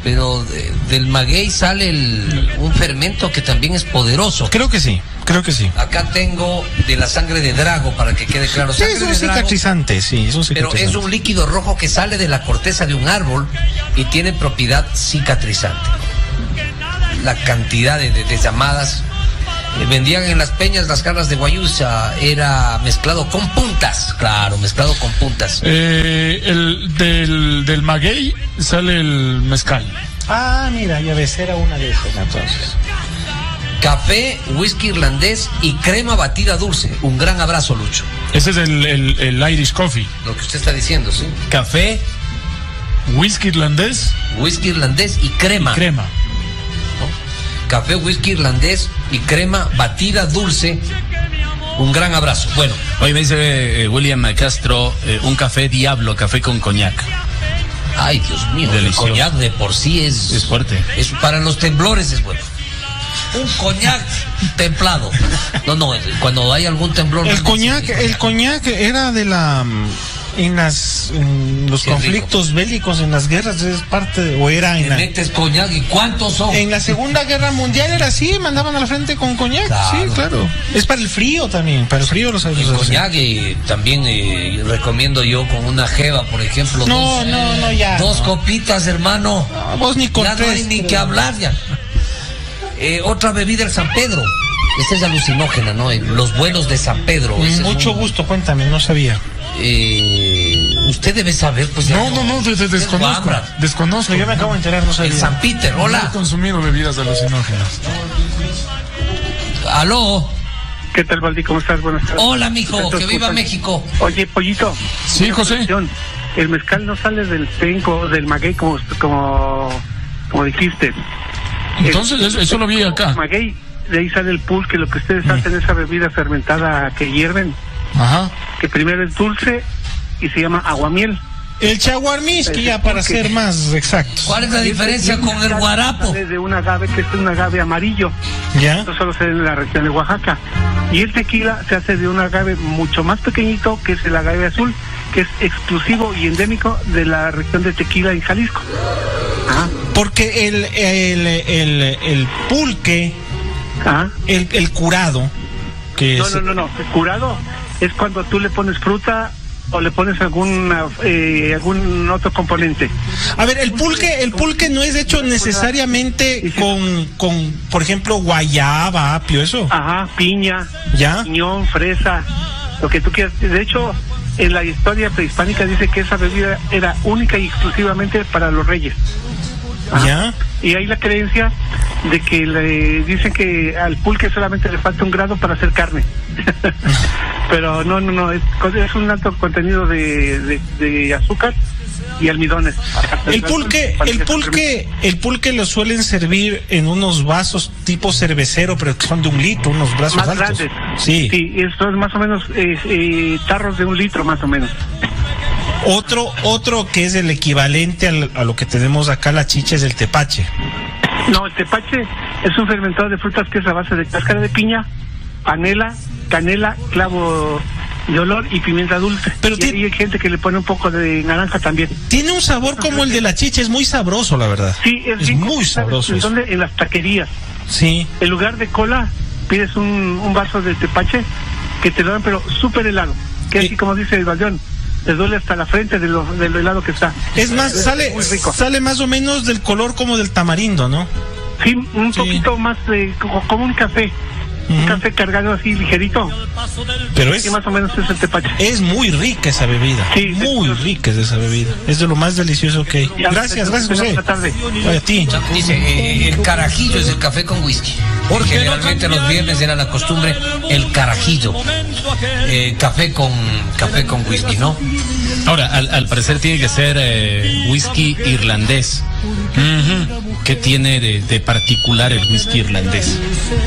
pero de, del maguey sale el, un fermento que también es poderoso. Creo que sí, creo que sí. Acá tengo de la sangre de drago, para que quede claro. Sí, es un cicatrizante, sí, es un cicatrizante. Pero es un líquido rojo que sale de la corteza de un árbol y tiene propiedad cicatrizante. La cantidad de, de, de llamadas. Eh, vendían en las peñas las carras de guayusa, era mezclado con puntas, claro, mezclado con puntas. Eh, el, del, del maguey sale el mezcal. Ah, mira, ya ves, era una de esas entonces. Café, whisky irlandés y crema batida dulce. Un gran abrazo, Lucho. Ese es el, el, el Irish Coffee. Lo que usted está diciendo, sí. Café, Whisky irlandés. Whisky irlandés y crema. Y crema. Café, whisky irlandés y crema batida dulce. Un gran abrazo. Bueno, hoy me dice eh, William Castro, eh, un café Diablo, café con coñac. Ay, Dios mío, Delicioso. el coñac de por sí es... Es fuerte. Es, para los temblores es bueno. Un coñac templado. No, no, cuando hay algún temblor... El no coñac, se- el coñac era de la... En, las, en los Qué conflictos bélicos, en las guerras, es parte de, o era en Te la, metes coñac y ¿cuántos son? en la Segunda Guerra Mundial era así, mandaban a la frente con coñac, Claro. sí, claro. Es para el frío también, para el frío los El los- coñac eh, también eh, recomiendo yo con una jeva, por ejemplo. No, dos, no, no, ya. Dos no. copitas, hermano. No, vos ni con Ya no hay tres, ni pero- que hablar ya. Eh, otra bebida, el San Pedro. Esta es alucinógena, ¿no? Eh, Los vuelos de San Pedro. Ese es Mucho un- gusto, cuéntame, no sabía. Eh, usted debe saber, pues. ya No, no, no, de- de- es desconozco. guambra. Desconozco. No, yo me acabo de enterar, no El sabía. San Peter, No he hola. consumido bebidas alucinógenas. Aló. ¿Qué tal, Valdi? ¿Cómo estás? Buenas tardes. Hola, mijo. Entonces, Que viva ¿cómo estás? México. Oye, Pollito. Sí, una José. cuestión. El mezcal no sale del penco, del maguey, como, como, como dijiste. Entonces, eso, eso lo vi acá. Maguey, de ahí sale el pulque, lo que ustedes Mm. hacen, esa bebida fermentada que hierven, Ajá. que primero es dulce y se llama aguamiel. El chaguarmisqui, ya para Porque- ser más exactos. ¿Cuál es la diferencia con el guarapo? Sale de un agave que es un agave amarillo. ¿Ya? Esto solo se ve en la región de Oaxaca. Y el tequila se hace de un agave mucho más pequeñito, que es el agave azul, que es exclusivo y endémico de la región de Tequila en Jalisco. Ajá, Porque el, el, el, el pulque, ajá. el, el curado, que No, es... no, no, no. El curado es cuando tú le pones fruta o le pones alguna, eh, algún otro componente. A ver, el pulque, el pulque no es hecho necesariamente con, con, por ejemplo, guayaba, apio, eso. Ajá, piña, ¿Ya? piñón, fresa, lo que tú quieras. De hecho, en la historia prehispánica dice que esa bebida era única y exclusivamente para los reyes. Ajá. ¿Ya? Y hay la creencia de que le dicen que al pulque solamente le falta un grado para hacer carne. Pero no, no, no, es, es un alto contenido de, de, de azúcar y almidones. El pulque, el pulque, el pulque lo suelen servir en unos vasos tipo cervecero, pero que son de un litro, unos brazos Más altos. grandes. Sí. Sí, esto es más o menos eh, eh, tarros de un litro más o menos. Otro, otro que es el equivalente al- a lo que tenemos acá, la chicha, es el tepache. No, el tepache es un fermentado de frutas que es a base de cáscara de piña, panela, canela, clavo de olor y pimienta dulce. Pero y tiene- hay gente que le pone un poco de naranja también. Tiene un sabor como el de la chicha, es muy sabroso, la verdad. Sí, es, Es rico. muy ¿Sabes sabroso ¿En eso. dónde? En las taquerías. Sí. En lugar de cola, pides un, un vaso de tepache que te lo dan, pero súper helado. Que Eh. así como dice el Bayón, te duele hasta la frente de lo, de lo helado que está. Es más, sale, muy rico. sale más o menos del color como del tamarindo, ¿no? Sí, un Sí. poquito más de, como, como un café. Un Ujú. café cargado así ligerito. Pero Sí, es, más o menos es el tepache. es muy rica esa bebida. Sí, Muy sí. rica es esa bebida. Es de lo más delicioso que hay. Ya, Gracias, gracias, José. buena tarde. A ti. Dice, eh, el carajillo es el café con whisky. Porque generalmente los viernes era la costumbre el carajillo. Eh, café con café con whisky, ¿no? Ahora, al, al parecer tiene que ser eh, whisky irlandés. ¿Qué tiene de, de particular el whisky irlandés?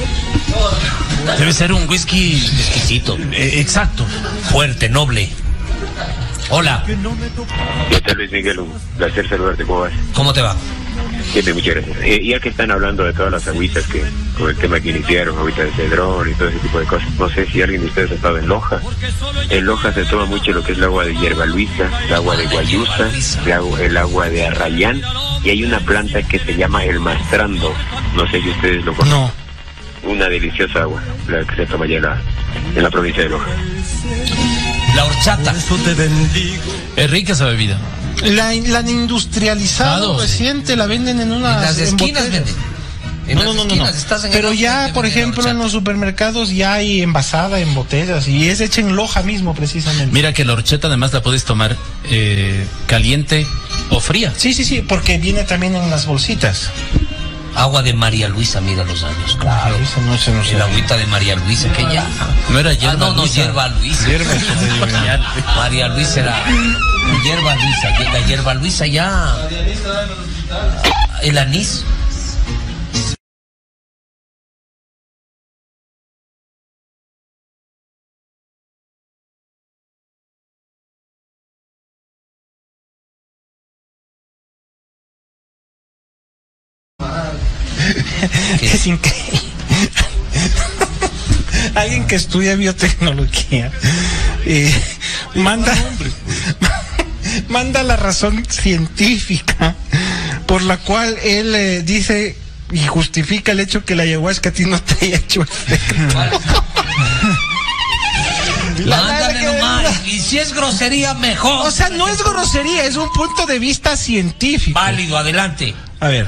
Debe ser un whisky Exquisito, eh, exacto. fuerte, noble. Hola, ¿Qué tal, Luis Miguel? Un placer saludarte, ¿cómo vas? ¿cómo te va? Siempre, muchas gracias. Eh, ya que están hablando de todas las agüitas que, con el tema que iniciaron, agüita de cedrón y todo ese tipo de cosas, no sé si alguien de ustedes ha estado en Loja. En Loja se toma mucho lo que es el agua de hierba luisa, el agua de guayusa, el agua, el agua de arrayán y hay una planta que se llama el mastrando, no sé si ustedes lo conocen. No. Una deliciosa agua, la que se toma allá en la, en la provincia de Loja. La horchata. Es rica esa bebida. La, la han industrializado Claro, reciente, la venden en unas En las en esquinas botellas. venden. En No, las no, no, no, esquinas, no. estás en el Pero otro, ya, te por venden ejemplo, horchata. en los supermercados ya hay envasada en botellas y es hecha en Loja mismo, precisamente. Mira que la horchata además la puedes tomar eh, caliente o fría. Sí, sí, sí, porque viene también en las bolsitas. Agua de María Luisa, mira los años, claro. Eso no se nos El agüita de María Luisa, que ya. No era hierba Ah, no, no, Luisa. hierba Luisa. María Luisa era hierba Luisa. La hierba Luisa ya. El anís. Es increíble. Alguien que estudia biotecnología eh, manda manda la razón científica por la cual él eh, dice y justifica el hecho que la ayahuasca a ti no te haya hecho efecto. Mándame nomás. Y si es grosería, mejor. O sea, no es grosería, es un punto de vista científico. Válido, adelante. A ver.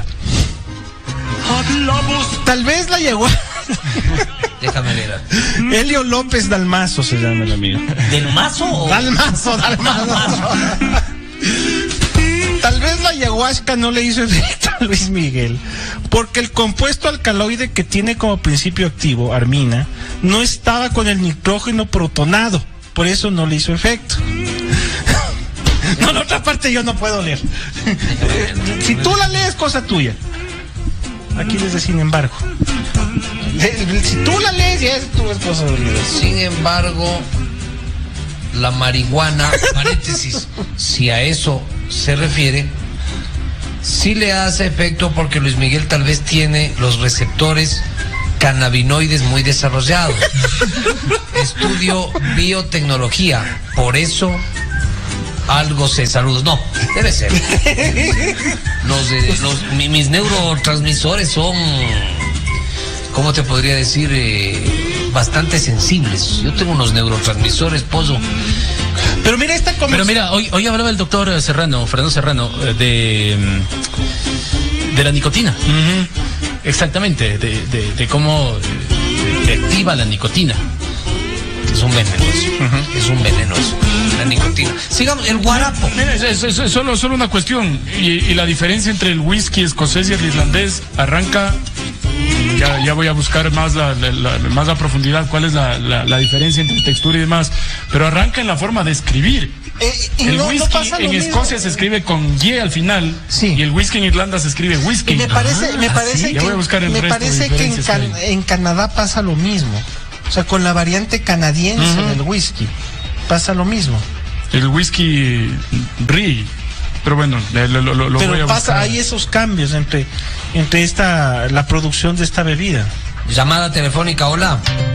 Tal vez la ayahuasca. Déjame ver. Elio López Dalmazo se llama el amigo. ¿Del mazo o? Dalmazo, Dalmazo. Tal vez la ayahuasca no le hizo efecto a Luis Miguel, porque el compuesto alcaloide que tiene como principio activo, armina, no estaba con el nitrógeno protonado, por eso no le hizo efecto. No, la otra parte yo no puedo leer. Si tú la lees, cosa tuya. Aquí desde sin embargo. Si tú la lees, ya es tu responsabilidad. Sin embargo, la marihuana, paréntesis, si a eso se refiere, sí le hace efecto porque Luis Miguel tal vez tiene los receptores cannabinoides muy desarrollados. Estudio biotecnología, por eso algo se saludos. No, debe ser. Los, eh, los, mi, mis neurotransmisores son, ¿cómo te podría decir? Eh, bastante sensibles. Yo tengo unos neurotransmisores, Pozo. Pero mira esta conversación. Pero mira, hoy, hoy hablaba el doctor Serrano, Fernando Serrano, de, de la nicotina. Uh-huh. Exactamente, de, de, de cómo te activa la nicotina. Es un veneno eso. Uh-huh. Es un veneno eso. La nicotina. Sigamos, el guarapo. Mira, es, es, es solo, solo una cuestión. Y, y la diferencia entre el whisky escocés y el irlandés arranca. Ya, ya voy a buscar más la, la, la, más la profundidad, cuál es la, la, la diferencia entre textura y demás. Pero arranca en la forma de escribir. Eh, y el no, whisky no pasa lo en mismo. Escocia se escribe con Y al final. Sí. Y el whisky en Irlanda se escribe whisky. Y me parece, me parece ¿sí? Ya voy a buscar que, el me resto de parece que en, diferencias Can- que hay. en Canadá pasa lo mismo. O sea, con la variante canadiense Uh-huh. del whisky pasa lo mismo. El whisky Ree. Pero bueno, lo, lo, lo, lo Pero voy a pasa, buscar. hay esos cambios entre, entre esta, la producción de esta bebida. Llamada telefónica, hola.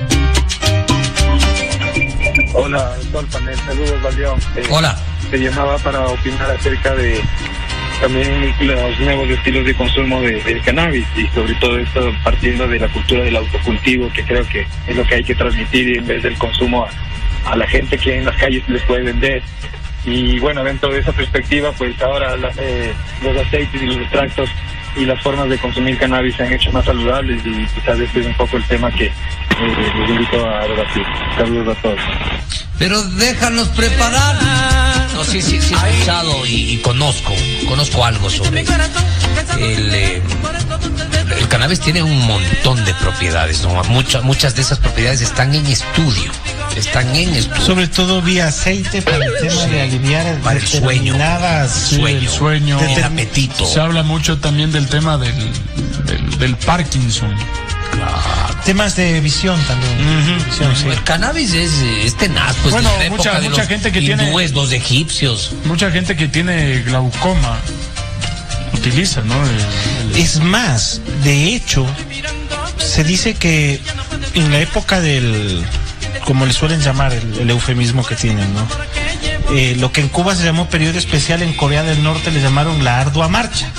Hola, todo el panel, saludos, Valdeón. Eh, Hola. Te llamaba para opinar acerca de también los nuevos estilos de consumo de, del cannabis y sobre todo esto partiendo de la cultura del autocultivo, que creo que es lo que hay que transmitir en vez del consumo a, a la gente que en las calles les puede vender. Y bueno, dentro de esa perspectiva, pues ahora la, eh, los aceites y los extractos y las formas de consumir cannabis se han hecho más saludables y quizás este es un poco el tema que eh, les invito a debatir. Saludos a todos. Pero déjanos preparar. No, sí, sí, sí he escuchado y, y conozco, conozco algo sobre el, eh, el cannabis. Tiene un montón de propiedades, ¿no? Muchas, muchas de esas propiedades están en estudio, están en estudio. Sobre todo vía aceite para el tema Sí. de aliviar Para el sueño. determinadas Sí, sueño. el sueño. El apetito. Se habla mucho también del tema del, del, del Parkinson. temas de visión también. Uh-huh. Visión, sí. El cannabis es, es tenaz, pues Bueno, de la época mucha- de mucha los gente que tiene- hindúes, los egipcios. Mucha gente que tiene glaucoma utiliza, ¿no? El- el- Es más, de hecho, se dice que en la época del, como le suelen llamar, el, el eufemismo que tienen, ¿no? Eh, lo que en Cuba se llamó periodo especial, en Corea del Norte le llamaron la ardua marcha.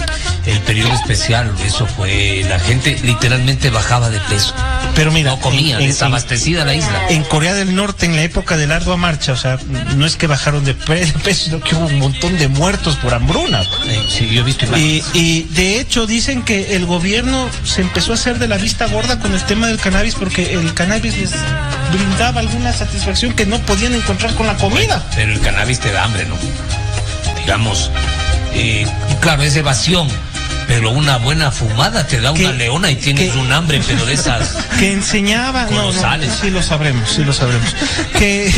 El periodo especial, eso fue, la gente literalmente bajaba de peso. Pero mira, no comía, en, en, desabastecida la isla. En Corea del Norte, en la época de la ardua marcha, o sea, no es que bajaron de peso, sino que hubo un montón de muertos por hambruna. Sí, yo he visto y, y de hecho dicen que el gobierno se empezó a hacer de la vista gorda con el tema del cannabis, porque el cannabis les brindaba alguna satisfacción que no podían encontrar con la comida. Bueno, pero el cannabis te da hambre, ¿no? Digamos, eh, claro, es evasión. Pero una buena fumada te da una leona y tienes un hambre, pero de esas que enseñaba, no, no, sí lo sabremos, sí lo sabremos. Que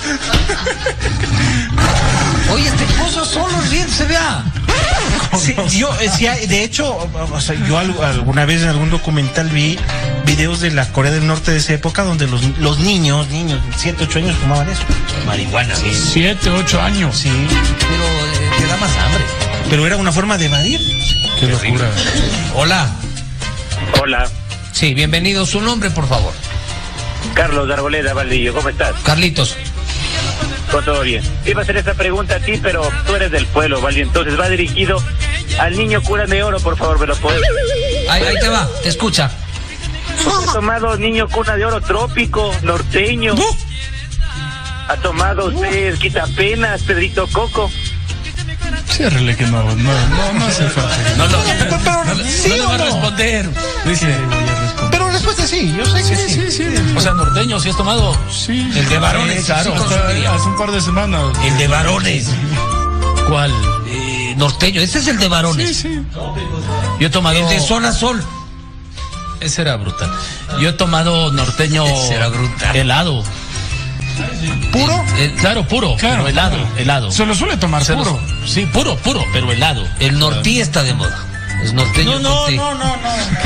oye, este puso solo bien, se vea. Sí, yo, sí, de hecho, o sea, yo alguna vez en algún documental vi videos de la Corea del Norte de esa época donde los, los niños, niños, siete, ocho años fumaban eso. Marihuana, sí. siete, ocho años. Sí. Pero eh, te da más hambre. Pero era una forma de evadir. Qué locura. Hola. Hola. Sí, bienvenido. Su nombre, por favor. Carlos de Arboleda, Valdillo, ¿cómo estás? Carlitos. Con todo bien. Te iba a hacer esta pregunta a ti, pero tú eres del pueblo, ¿vale? Entonces va dirigido al niño cura de oro, por favor, ¿me lo puedes? Ahí, ahí te va, te escucha. ¿Ha tomado niño cuna de oro trópico, norteño? ¿Uh? ¿Ha tomado usted quitapenas, Pedrito Coco? Ciérrele que no, no, no, no hace falta. No, no, pero, pero, no, no, ¿sí no le va a no? responder. Dice, pero la respuesta es sí, yo sé que sí. Sí, sí, sí. o sea, norteño, ¿sí has tomado? Sí. El de varones, Claro, sí, hasta consumiría. hace un par de semanas. El de varones. ¿Cuál? Eh, norteño, ese es el de varones. Sí, sí. Yo he tomado. El de zona sol. Ese era brutal. Yo he tomado norteño. Ese era brutal. Helado. ¿Puro? El, el- Claro, puro. Claro, pero helado, claro. helado. Se lo suele tomar Se lo- puro. Sí, puro, puro, pero helado. el nortí está de moda. Es norteño. No, no, con té. no, no,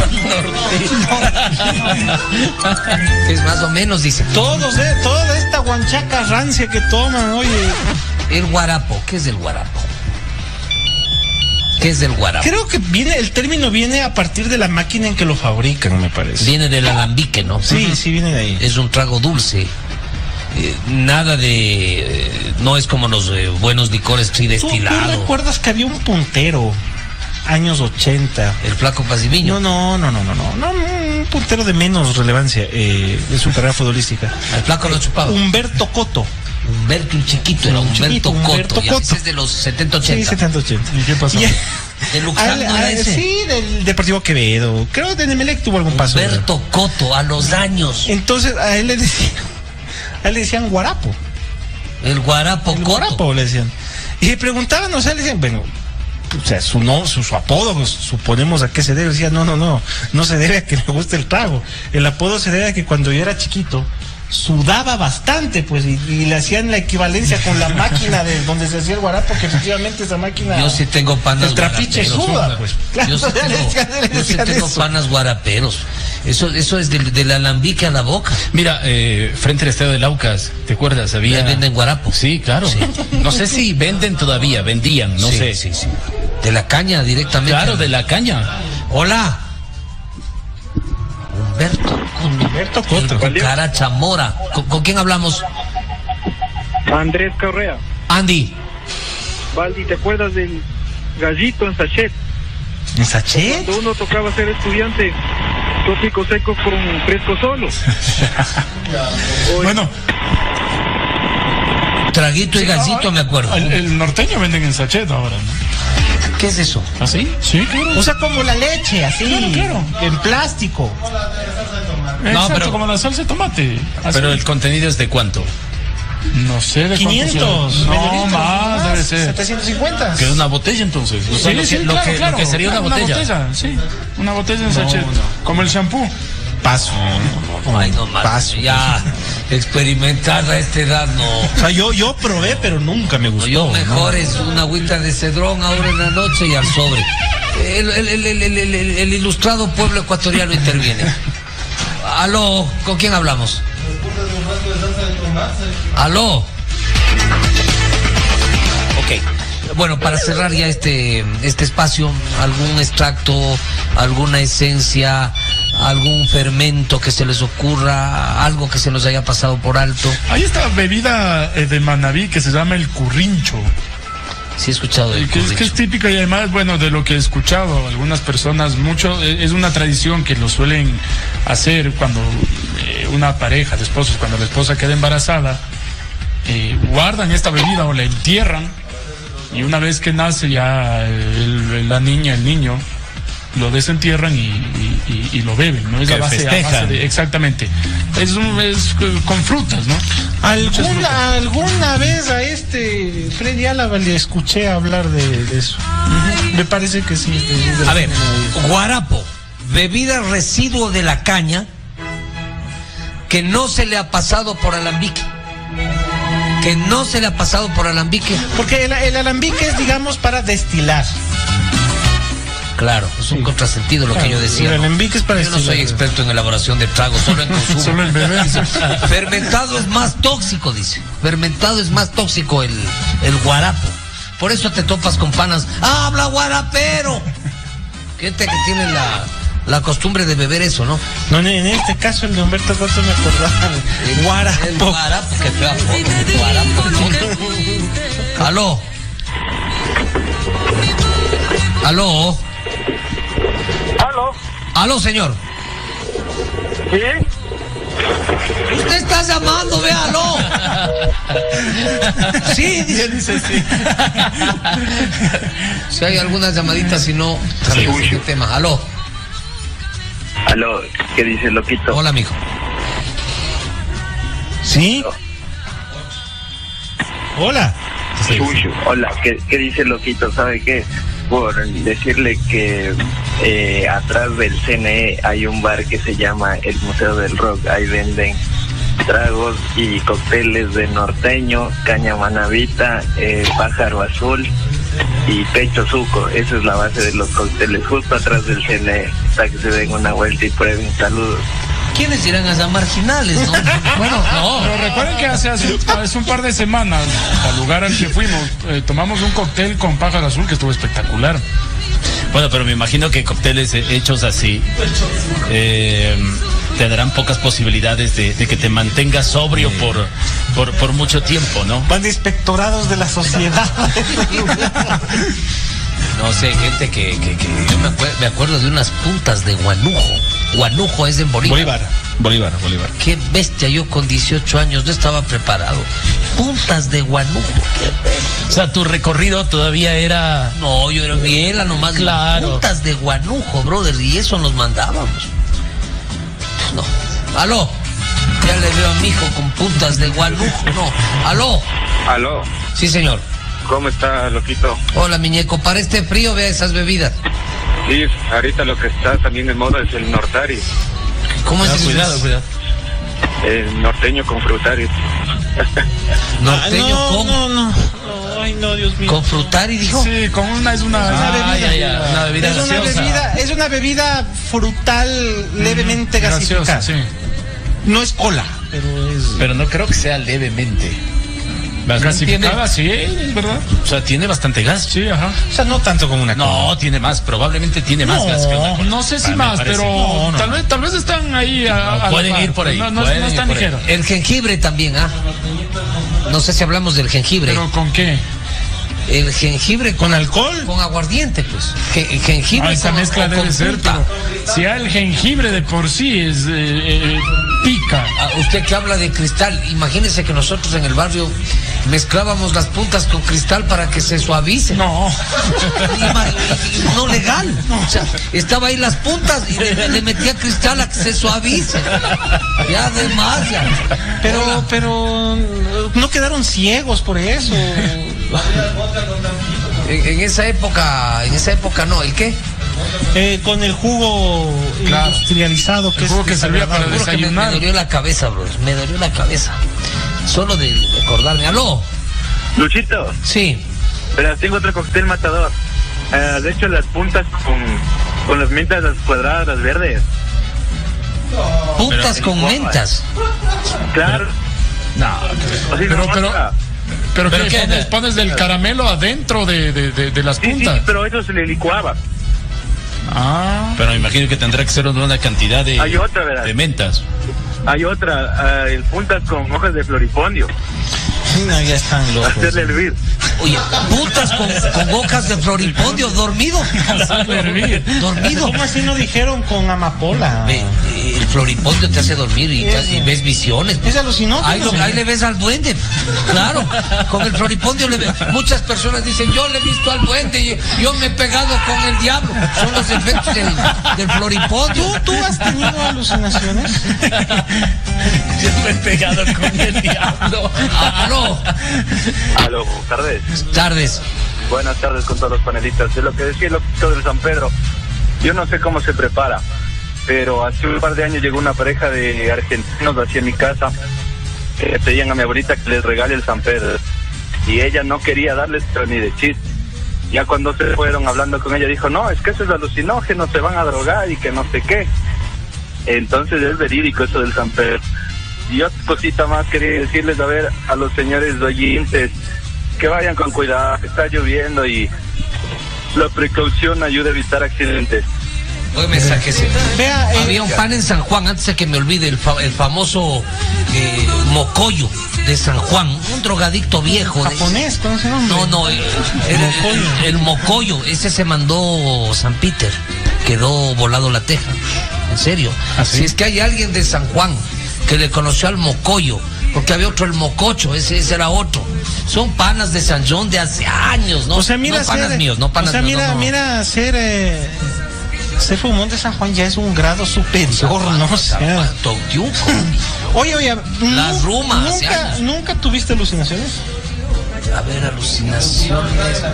no. Es más o menos, dice. Todos, eh, toda esta guanchaca rancia que toman, oye. El guarapo. ¿Qué es el guarapo? ¿Qué es el guarapo? Creo que viene, el término viene a partir de la máquina en que lo fabrican, me parece. Viene del alambique, ¿no? Sí, sí, viene de ahí. Es un trago dulce. Eh, nada de. Eh, no es como los eh, buenos licores sí ¿Tú, tú destilados. recuerdas que había un puntero, años ochenta? El flaco Pasiviño. No, no, no, no, no, no, no, un puntero de menos relevancia eh, de su carrera futbolística. El flaco no chupaba. Humberto Cotto. Humberto, un chiquito, era Un Humberto chiquito, Cotto. Humberto Ya, Cotto. ese es de los setenta Sí, ochenta. setenta ochenta. ¿Y qué pasó? Y- ¿De Luxán no era Al- ese? Sí, del Deportivo Quevedo. Creo que en Emelec tuvo algún paso. Humberto Cotto, a los años. Entonces a él le decían, a él le decían guarapo. El guarapo El Cotto. guarapo le decían. Y le preguntaban, o sea, le decían, bueno, o sea, su no, su, su apodo, pues, suponemos a qué se debe. Decía, no, no, no, no se debe a que le guste el trago. El apodo se debe a que cuando yo era chiquito sudaba bastante, pues, y, y le hacían la equivalencia con la máquina de donde se hacía el guarapo, que efectivamente esa máquina. Yo sí tengo panas El trapiche guaraperos. suda, pues. Claro, Yo sí le tengo, decían- le yo sí decían tengo eso. panas guaraperos. Eso, eso es del, del alambique a la boca. Mira, eh, frente al estadio de Laucas, ¿te acuerdas? Había. Ya venden guarapos. Sí, claro. Sí. No sé si venden todavía, vendían, no Sí, sé. sí, sí. De la caña directamente. Claro, de la caña. Hola. Humberto Humberto Cotto. Cotto. Caracha Mora. ¿Con, con quién hablamos? Andrés Correa. Andy. Valdi, ¿te acuerdas del gallito en sachet? ¿En sachet? Cuando uno tocaba ser estudiante, tópico seco con fresco solo. Hoy- Bueno, Traguito y gallito, me acuerdo. el, el norteño venden en sachet ahora, ¿no? ¿Qué es eso? ¿Así? Sí, claro. O sea, como la leche, así. Claro, claro. En plástico. Exacto, pero- como la salsa de tomate. Así. Pero el contenido es de cuánto? No sé de quinientos. cuánto sea. medio No, litro, más debe ser. setecientos cincuenta. Que es una botella entonces. O sea, Sí, lo, sí, que, lo claro, que- lo claro. que sería una Claro, botella. sí. Una botella en sachet. Como el shampoo. Paso. Ay, no más. Paso. Ya, experimentar a esta edad no. O sea, yo, yo probé, pero nunca me gustó. Yo mejor ¿no? es una agüita de cedrón ahora en la noche y al sobre. El, el, el, el, el, el- el ilustrado pueblo ecuatoriano interviene. Aló, ¿con quién hablamos? Aló. Ok. Bueno, para cerrar ya este, este espacio, algún extracto, alguna esencia, algún fermento que se les ocurra, algo que se nos haya pasado por alto. Hay esta bebida eh, de Manabí que se llama el currincho. Sí he escuchado de que, es, que es típica y además, bueno, de lo que he escuchado, algunas personas, mucho, es una tradición que lo suelen hacer cuando eh, una pareja de esposos, cuando la esposa queda embarazada, eh, guardan esta bebida o la entierran, y una vez que nace ya el, la niña, el niño, lo desentierran y, y, y, y lo beben, ¿no? Es que la base, a base de, exactamente. Es, un, es con frutas, ¿no? ¿Alguna, alguna vez a este Freddy Álava le escuché hablar de, de eso. Uh-huh. Me parece que sí. De, de a ver, guarapo, bebida residuo de la caña que no se le ha pasado por alambique. Que no se le ha pasado por alambique. Porque el, el alambique es, digamos, para destilar. Claro, es un sí. contrasentido lo claro, que yo decía. El alambique es para yo no soy experto en elaboración de tragos, solo en consumo. Solo en beber. Fermentado es más tóxico, dice. Fermentado es más tóxico el, el guarapo. Por eso te topas con panas. ¡Habla guarapero! Gente que tiene la, la costumbre de beber eso, ¿no? No, en este caso el de Humberto Coto me acordaba. El guarapo. El guarapo, que fea foto. Guarapo, ¿no? Aló. Aló. ¿Aló? Aló, señor. ¿Sí? Usted está llamando, véalo. Sí, dice, dice sí. Si hay algunas llamaditas, si no, cambiamos sí. el tema. Aló. Aló, ¿qué dice loquito? Hola, mijo. ¿Sí? Hola. Chucho. Hola, ¿qué, ¿qué dice loquito? ¿Sabe qué? Por decirle que eh, atrás del C N E hay un bar que se llama el Museo del Rock. Ahí venden tragos y cócteles de norteño, caña manavita, eh, pájaro azul y pecho suco. Esa es la base de los cócteles, justo atrás del C N E, para que se den una vuelta y prueben. Saludos. ¿Quiénes irán a San Marginales, no? Bueno, no. Pero recuerden que hace, hace, hace un par de semanas, al lugar al que fuimos, eh, tomamos un cóctel con pájaro azul que estuvo espectacular. Bueno, pero me imagino que cócteles hechos así eh, te darán pocas posibilidades de, de que te mantengas sobrio sí. por, por, por mucho tiempo, ¿no? Van inspectorados de la sociedad. No sé, gente que, que, que yo me, acuer, me acuerdo de unas puntas de guanujo. Guanujo es en Bolívar. Bolívar, Bolívar, Bolívar. Qué bestia, yo con dieciocho años no estaba preparado. Puntas de guanujo, qué bestia. O sea, tu recorrido todavía era... No, yo era biela nomás. Claro. Puntas de guanujo, brother, y eso nos mandábamos. No. Aló. Ya le veo a mi hijo con puntas de guanujo. No. Aló. Aló. Sí, señor. ¿Cómo está, loquito? Hola, muñeco. Para este frío, vea esas bebidas. Sí, ahorita lo que está también de moda es el nortari. ¿Cómo es eso? Cuidado, cuidado. El norteño con frutari. Norteño ah, no, con... No, no, no. Ay, no, Dios mío. ¿Con frutari, dijo? Sí, con una, es una, ah, una bebida. Ya, ya, una bebida es, una bebida es una bebida frutal levemente mm, gasificada. Gaseosa, sí. No es cola, pero es... Pero no creo que sea levemente. Gasificada, sí, es verdad. O sea, tiene bastante gas. Sí, ajá. O sea, no tanto como una cola. No, tiene más, probablemente tiene más no, gas que una cola. No sé si ah, más, pero no, no. tal vez tal vez están ahí a, no, a pueden ir por ahí. No, no, no están ligeros. El jengibre también, ¿ah? No sé si hablamos del jengibre. ¿Pero con qué? El jengibre con, con alcohol, con aguardiente, pues. El jengibre ah, esa con, mezcla con, debe con ser, pero si el jengibre de por sí es eh, eh, pica. Ah, usted que habla de cristal, imagínese que nosotros en el barrio mezclábamos las puntas con cristal para que se suavice. No. No legal. O sea, estaba ahí las puntas y le, le metía cristal a que se suavice. Ya además ya. Pero, Hola. pero no quedaron ciegos por eso. En, en esa época, en esa época no, ¿el qué? Eh, con el jugo claro. industrializado que el jugo es que servía para desayunar. Me, me dolió la cabeza, bro. Me dolió la cabeza. Solo de recordarme. ¿Aló? Luchito. Sí. Pero tengo otro cóctel matador. Uh, de hecho, las puntas con, con las mentas las cuadradas, las verdes. Puntas pero, con mentas. Claro. No, pero, no, pero, pero, pero, ¿pero ¿qué? Pones, pones del caramelo adentro de, de, de, de las sí, puntas. Sí, pero eso se le licuaba. Ah. Pero me imagino que tendrá que ser una cantidad de, Hay otra, ¿verdad? de mentas. Hay otra, uh, el puntas con hojas de floripondio. No, ya están locos. Hacerle hervir. Oye, putas con, con hojas de floripondio, dormido. Dormido. ¿Cómo así no dijeron con amapola? Ve, el floripondio te hace dormir y, te, y ves visiones. Es alucinante. Ahí, lo, ahí le ves al duende. Claro, con el floripondio le ves. Muchas personas dicen, yo le he visto al duende y yo me he pegado con el diablo. Son los efectos del, del floripondio. ¿Tú, ¿Tú has tenido alucinaciones? Yo me he pegado con el diablo. Aló. Aló, buenas tardes. Tardes. Buenas tardes con todos los panelistas. De lo que decía el loquito del San Pedro, yo no sé cómo se prepara, pero hace un par de años llegó una pareja de argentinos hacia mi casa que le pedían a mi abuelita que les regale el San Pedro y ella no quería darles, pero ni de chiste. Ya cuando se fueron hablando con ella dijo, no, es que eso es alucinógeno, se van a drogar y que no sé qué. Entonces es verídico eso del San Pedro. Y otra cosita más quería decirles, a ver, a los señores oyentes, que vayan con cuidado, está lloviendo y la precaución ayuda a evitar accidentes. Hoy me saqué. Vea, eh, había un pan en San Juan, antes de que me olvide, el, fa, el famoso eh, mocoyo de San Juan, un drogadicto viejo. ¿Japonés? ¿Cómo se llama? No, no, el, el, el, el mocoyo, ese se mandó San Peter, quedó volado la teja, en serio. ¿Ah, sí? Si es que hay alguien de San Juan que le conoció al mocoyo, porque había otro, el mococho, ese, ese era otro. Son panas de San John de hace años, ¿no? O sea, mira, no panas ser, míos, no panas o sea, míos. mira, no, no. mira, ser, eh, ser fumón de San Juan ya es un grado superior, ¿no? O sea, oye, oye, las rumas. ¿Nunca, ¿Nunca tuviste alucinaciones? A ver, alucinaciones.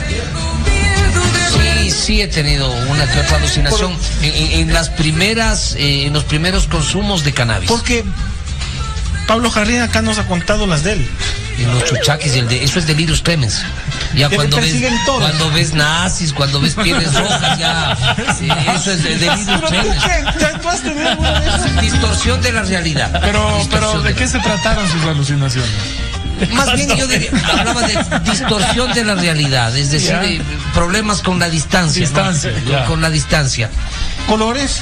Sí, sí he tenido una que otra alucinación en, en, en las primeras, eh, en los primeros consumos de cannabis. Porque Pablo Jarrín acá nos ha contado las de él. En los chuchaquis, el de, eso es delirios tremens. Ya cuando ves, cuando ves nazis, cuando ves pieles rojas, ya sí, eso es de delirios tremens. ¿Tú has tenido alguna vez? Distorsión de la realidad. Pero, pero ¿de de qué la... se trataron sus alucinaciones? Más bien yo diría, hablaba de distorsión de la realidad, es decir, de problemas con la distancia, distancia ¿no? Con la distancia. ¿Colores?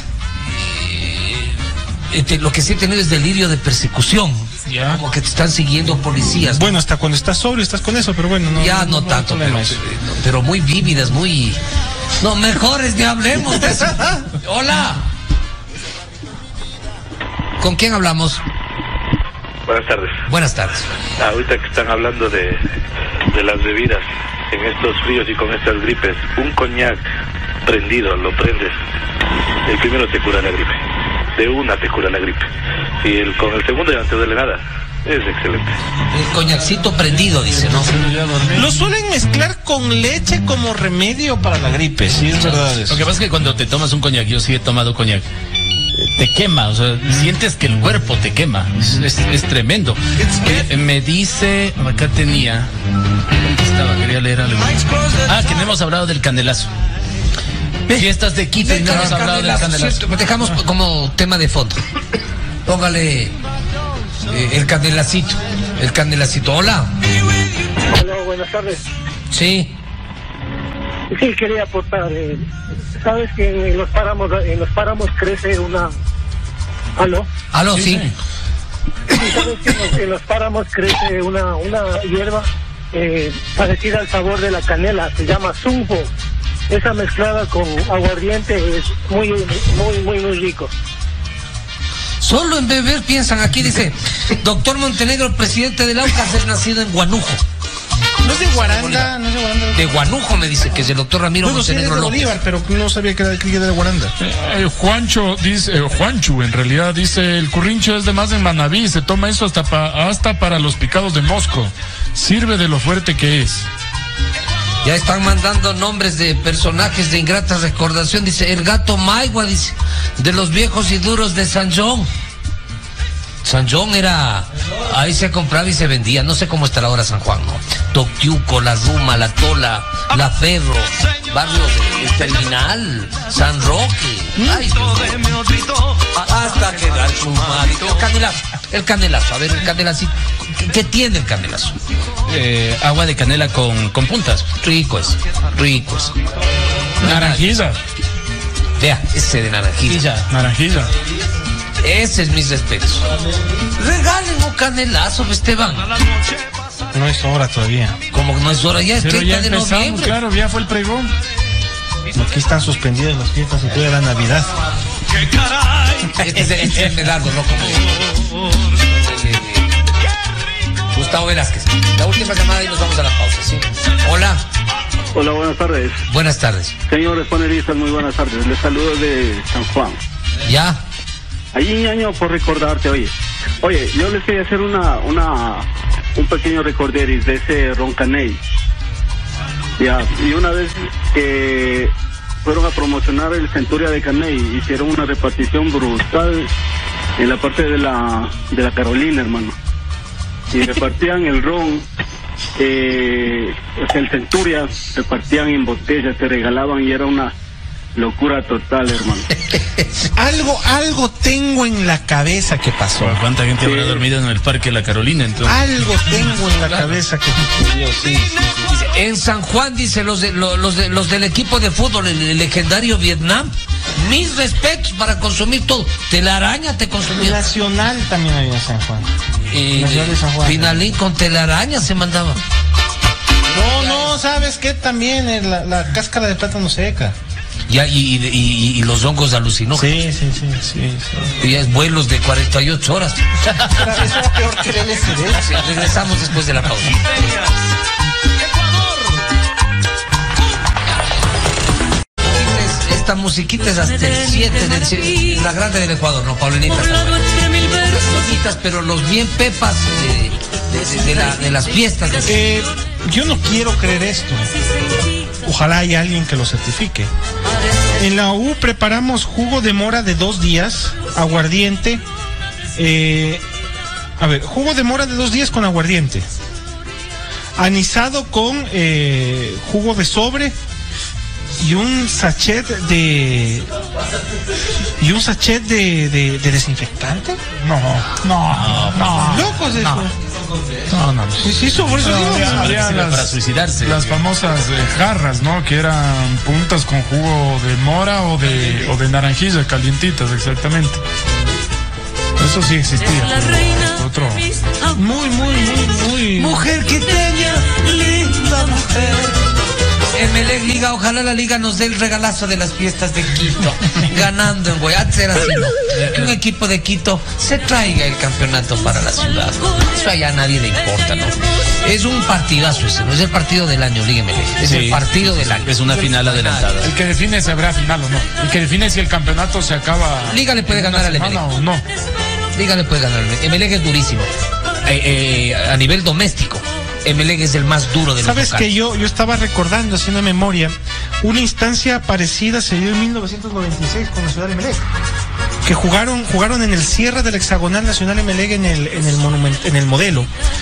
Eh, eh, lo que sí he tenido es delirio de persecución. Ya. Como que te están siguiendo policías. Bueno, hasta cuando estás sobrio estás con eso, pero bueno, no. Ya no, no, no tanto, no pero, pero muy vívidas, muy. No, mejores ni hablemos de eso. Hola. ¿Con quién hablamos? Buenas tardes. Buenas tardes. Ahorita que están hablando de, de las bebidas en estos fríos y con estas gripes, un coñac prendido, lo prendes, el primero te cura la gripe, de una te cura la gripe, y el, con el segundo ya no te duele nada, es excelente. El coñacito prendido, dice, ¿no? Lo suelen mezclar con leche como remedio para la gripe, sí, es verdad eso. Lo que pasa es que cuando te tomas un coñac, yo sí he tomado coñac, te quema, o sea, sientes que el cuerpo te quema, es, es, es tremendo. Eh, me dice, acá tenía, ¿dónde estaba? Quería leer algo. Ah, que no hemos hablado del candelazo. Fiestas de Quito y no hemos hablado del candelazo. Dejamos como tema de fondo. Póngale eh, el candelacito, el candelacito. Hola. Hola, buenas tardes. Sí. Sí, quería aportar. Eh, Sabes que en los páramos, en los páramos crece una. ¿Aló? Aló, sí. sí. Sí, sabes que en los, en los páramos crece una, una hierba eh, parecida al sabor de la canela, se llama zumbo. Esa mezclada con aguardiente es muy, muy, muy, muy rico. Solo en beber piensan, aquí dice, doctor Montenegro, presidente del Aucas, es nacido en Guanujo. No es de Guaranda, no es de Guaranda. De Guanujo me dice que es el doctor Ramiro bueno, Montenegro sí, es de López. Bolívar, pero no sabía que era, que era de Guaranda. Eh, eh, Juancho dice, eh, Juanchu en realidad dice, el currincho es de más en Manabí, se toma eso hasta, pa, hasta para los picados de mosco. Sirve de lo fuerte que es. Ya están mandando nombres de personajes de ingrata recordación. Dice, el gato Maigua, dice, de los viejos y duros de San John. San John era, ahí se compraba y se vendía, no sé cómo estará ahora San Juan, ¿no? Toctiuco, La Ruma, La Tola, La Ferro, barrio del Terminal, San Roque, ay, hasta quedar chumadito. El canelazo, el canelazo, a ver, el canelazo, ¿qué, qué tiene el canelazo? Eh, agua de canela con, con puntas. Rico es, rico es. Naranjilla. Vea, ese de naranjilla. Naranjilla. Ese es mis respetos. Regalen un canelazo, Esteban. No es hora todavía. ¿Cómo como no es hora, ya es Pero treinta ya de empezamos, noviembre. claro, ya fue el pregón. Aquí están suspendidas las fiestas y toda la Navidad. Este es, este es el medallo, ¿no? Como de, eh, Gustavo Velázquez. La última llamada y nos vamos a la pausa, ¿sí? Hola. Hola, buenas tardes. Buenas tardes. Señores panelistas, muy buenas tardes. Les saludo de San Juan. ¿Ya? Allí año por recordarte, oye. Oye, yo les quería hacer una, una, un pequeño recorderis de ese Roncaney. Ya, y una vez que fueron a promocionar el Centuria de Caney, hicieron una repartición brutal en la parte de la, de la Carolina, hermano. Y repartían el ron, eh, o sea, el Centuria, repartían en botellas, te regalaban y era una locura total, hermano. Algo, algo tengo en la cabeza que pasó. ¿Cuánta gente habrá Sí. dormido en el Parque La Carolina entonces? Algo tengo en la cabeza que sucedió, sí, sí, sí. Dice, en San Juan, dice, los, de, lo- los, de, los del equipo de fútbol, el, el legendario Vietnam, mis respetos para consumir todo. Telaraña te consumía. Nacional también había en San Juan. Eh, Nacional de San Juan. Finalín con telaraña se mandaba. No, no, ¿sabes qué? También eh, la, la cáscara de plátano seca. Ya, y, y, y- y los hongos alucinógenos. Sí, sí, sí, sí, sí. Y ya es vuelos de cuarenta y ocho horas. Pero eso era peor que el L S D. Sí, regresamos después de la pausa. Esta musiquita es hasta el siete del siete, la grande del Ecuador, ¿no, Paulinita? Bonitas, pero los bien pepas de, de- de- de la- de las fiestas. de- Eh, yo no quiero creer esto. Ojalá haya alguien que lo certifique. En la U preparamos jugo de mora de dos días, aguardiente. eh, a ver, jugo de mora de dos días con aguardiente. Anisado con eh, jugo de sobre y un sachet de y un sachet de, de, de desinfectante. No, no, no. Locos eso. No, no. Sí, sí, sobre eso No, digo. había- había Sirve las- para suicidarse. Las famosas eh, jarras, ¿no? Que eran puntas con jugo de mora o de, o de naranjilla, calientitas, exactamente. Eso sí existía. pero Otro. Muy, muy, muy, muy. Mujer quiteña, linda mujer. Emelec Liga, ojalá la liga nos dé el regalazo de las fiestas de Quito, ganando en Guayas, era así, ¿no? Que un equipo de Quito se traiga el campeonato para la ciudad. Eso allá a nadie le importa, ¿no? Es un partidazo ese, no es el partido del año, Liga Emelec, es Sí. el partido del año. Es una final adelantada. El que define si habrá final o no. El que define si el campeonato se acaba. Liga le puede en ganar una al semana Emelec. o no. Liga le puede ganar, Emelec es durísimo. Eh, eh, a nivel doméstico, Emelec es el más duro de los Sabes locales. que yo, yo estaba recordando, haciendo memoria, una instancia parecida se dio en mil novecientos noventa y seis con la Ciudad de Emelec, que jugaron, jugaron en el cierre del hexagonal Nacional Emelec en el, en el monument, en el modelo.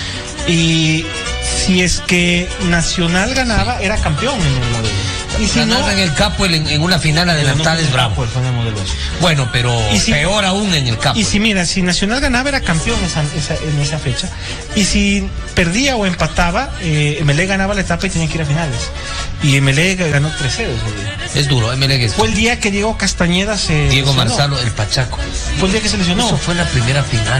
Y si es que Nacional ganaba, era campeón en el modelo. Y si no, Ganar en el Capo en, en una final adelantada es bravo. pues, fue en el modelo eso. Bueno, pero Y si- peor aún en el Capo. Y si mira, si Nacional ganaba era campeón esa, esa- en esa fecha. Y si perdía o empataba, eh, Emelec ganaba la etapa y tenía que ir a finales. Y Emelec ganó tres cero ese día. Es duro, Emelec es Fue el día que Diego Castañeda se Diego lesionó. Marzalo, el Pachaco. Fue el día que se lesionó. Eso fue en la primera final.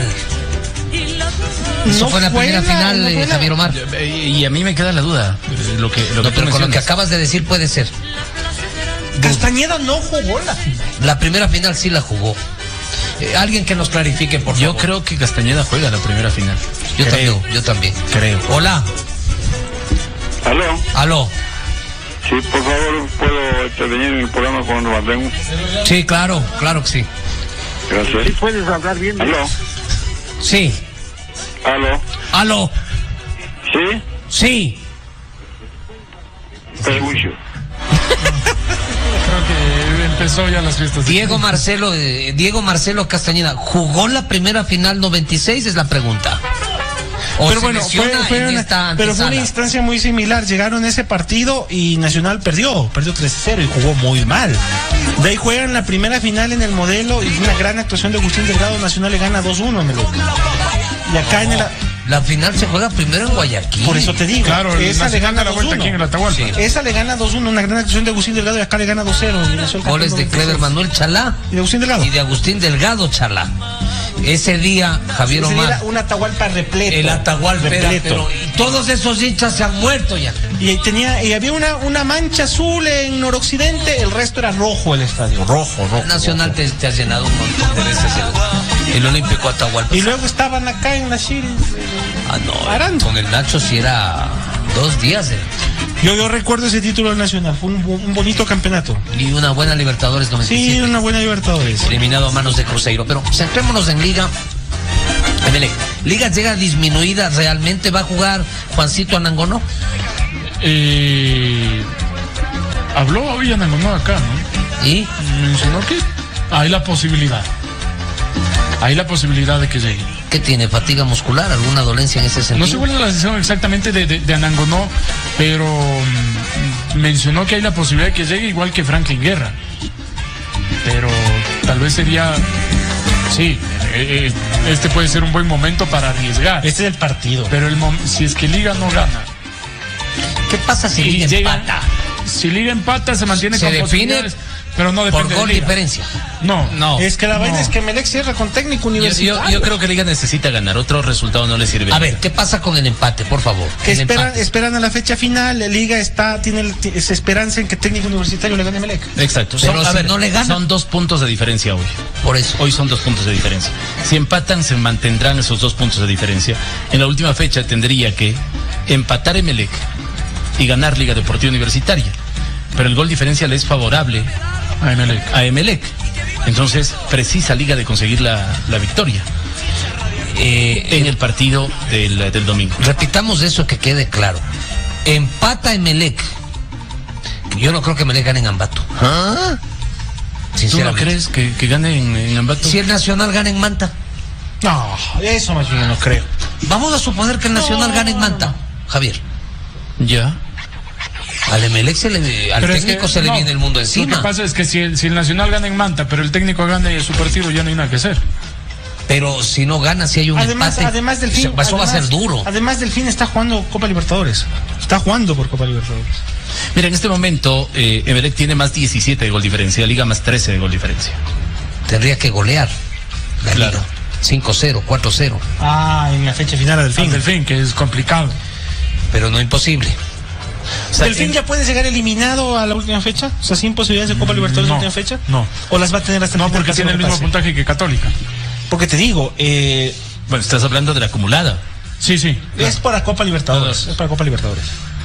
Eso No fue en la primera la- final, no eh, fue la- Javier Omar. Y a mí me queda la duda. eh, Lo que, lo que No, tú pero con lo que mencionas. acabas de decir puede ser. Castañeda no jugó la final. La primera final sí la jugó. Eh, alguien que nos clarifique, por Yo favor. creo que Castañeda juega la primera final. Yo creo. también, yo también. Creo. Hola, ¿Aló? aló. Sí, por favor, ¿puedo intervenir en el programa cuando mandemos? Sí, claro, claro que sí. Gracias. Sí, puedes hablar bien. ¿Aló? Sí, ¿Aló? aló, ¿Sí? sí. Te escucho. Creo que empezó ya las fiestas. de- Diego Marcelo, eh, Diego Marcelo Castañeda, ¿jugó la primera final noventa y seis? Es la pregunta. O Pero se bueno, fue, lesiona fue en una, esta pero fue una antesala. instancia muy similar. Llegaron a ese partido y Nacional perdió, perdió tres cero y jugó muy mal. De ahí juegan la primera final en el modelo y una gran actuación de Agustín Delgado. Nacional le gana dos uno en el Y acá en el... La final se juega primero en Guayaquil. Por eso te digo, Claro, el esa le Nacional gana da la dos vuelta aquí en el uno. Atahualpa. Sí. Esa le gana dos uno, una gran actuación de Agustín Delgado y acá le gana dos cero. Y Nacional Goles de campeón Clever noventa y seis. Manuel Chalá Y de Agustín Delgado. y de Agustín Delgado Chalá. Ese día, Javier Ese día Omar, era un Atahualpa repleto. el Atahualpa era, repleto. pero y todos esos hinchas se han muerto ya. Y tenía, y había una, una mancha azul en noroccidente, el resto era rojo el estadio, rojo, rojo. El Nacional rojo. te, te ha llenado un montón de veces el, el Olímpico Atahualpa. Y luego estaban acá en la Chile. Ah, no, Arando. con el Nacho sí era dos días eh. Yo, yo recuerdo ese título del Nacional, fue un, un bonito campeonato. y una buena Libertadores noventa y siete. Sí, una buena Libertadores. Eliminado a manos de Cruzeiro. Pero centrémonos en Liga. Emelec. Liga llega disminuida, ¿realmente va a jugar Juancito Anangonó? Eh, habló hoy Anangonó acá, ¿no? ¿Y? Mencionó que hay la posibilidad. Hay la posibilidad de que llegue. ¿Qué tiene? ¿Fatiga muscular? ¿Alguna dolencia en ese sentido? No sé cuál es la decisión exactamente de, de, de Anangonó, pero mm, mencionó que hay la posibilidad de que llegue igual que Franklin Guerra. Pero tal vez sería... Sí, eh, eh, este puede ser un buen momento para arriesgar. Este es el partido. Pero el mom- si es que Liga no gana... ¿Qué pasa si y Liga llega- empata? Si Liga empata, se mantiene Se con define posibilidades, pero no depende Por de gol Liga. diferencia. No, No. Es que la vaina No. es que Emelec cierra con técnico Yo, universitario. yo- yo creo que Liga necesita ganar. Otro resultado no le sirve. A ver, ¿qué pasa con el empate, por favor? Que El esperan, empate. esperan a la fecha final, la Liga está, tiene el- t- esa esperanza en que técnico universitario le gane a Emelec. Exacto. Pero Son, a si ver, no le gana. son dos puntos de diferencia hoy. Por eso. Hoy son dos puntos de diferencia. Si empatan, se mantendrán esos dos puntos de diferencia. En la última fecha tendría que empatar Emelec y ganar Liga Deportiva Universitaria. Pero el gol diferencial es favorable A Emelec. a Emelec. Entonces, precisa Liga de conseguir la, la victoria Eh, en el partido del, del domingo. repitamos eso, que quede claro. Empata Emelec. Yo no creo que Emelec gane en Ambato. ¿Ah? ¿Tú no Sinceramente. crees que, que gane en, en Ambato? Si el Nacional gana en Manta. No, eso más bien no creo. Vamos a suponer que el Nacional gane en Manta, Javier. Ya. Al Emelec se le, al Pero es técnico que, se le no, viene el mundo Lo encima. que pasa es que si el, si el Nacional gana en Manta, pero el técnico gana su partido, ya no hay nada que hacer. Pero si no gana, si hay un Además, empate, además del fin, eso va a ser además- duro. Además del fin está jugando Copa Libertadores. Está jugando por Copa Libertadores. Mira, en este momento, eh, Emelec tiene más diecisiete de gol diferencia, Liga más trece de gol diferencia. Tendría que golear la Claro. Liga. cinco cero, cuatro cero. Ah, en la fecha final del Fin. fin. Del fin, que es complicado. Pero no imposible. O sea, ¿Delfín en- ya puede llegar eliminado a la última fecha? O sea, sin posibilidades de Copa Libertadores no, en la última fecha. no. ¿O las va a tener hasta el No, final porque para tiene el mismo pase? puntaje que Católica. Porque te digo, eh, Bueno, estás hablando de la acumulada. Sí, sí. es para Copa Libertadores. Todos. Es para Copa Libertadores.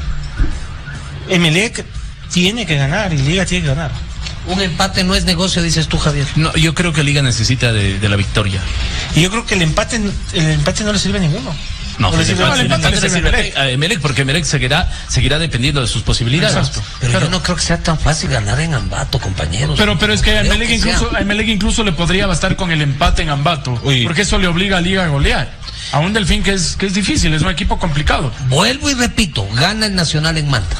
Emelec tiene que ganar y Liga tiene que ganar. Un empate no es negocio, dices tú, Javier. No, yo creo que Liga necesita de, de la victoria. Y yo creo que el empate, el empate no le sirve a ninguno. No, No le el sirve empate, al el empate, empate le le sirve a sirve a Emelec, porque Emelec seguirá, seguirá dependiendo de sus posibilidades. Exacto. Pero Claro. yo no creo que sea tan fácil ganar en Ambato, compañeros. Pero, pero es que a Creo Emelec que incluso, sea. a Emelec incluso le podría bastar con el empate en Ambato. Uy. Porque eso le obliga a Liga a golear. A un Delfín que es, que es difícil, es un equipo complicado. Vuelvo y repito, gana el Nacional en Manta.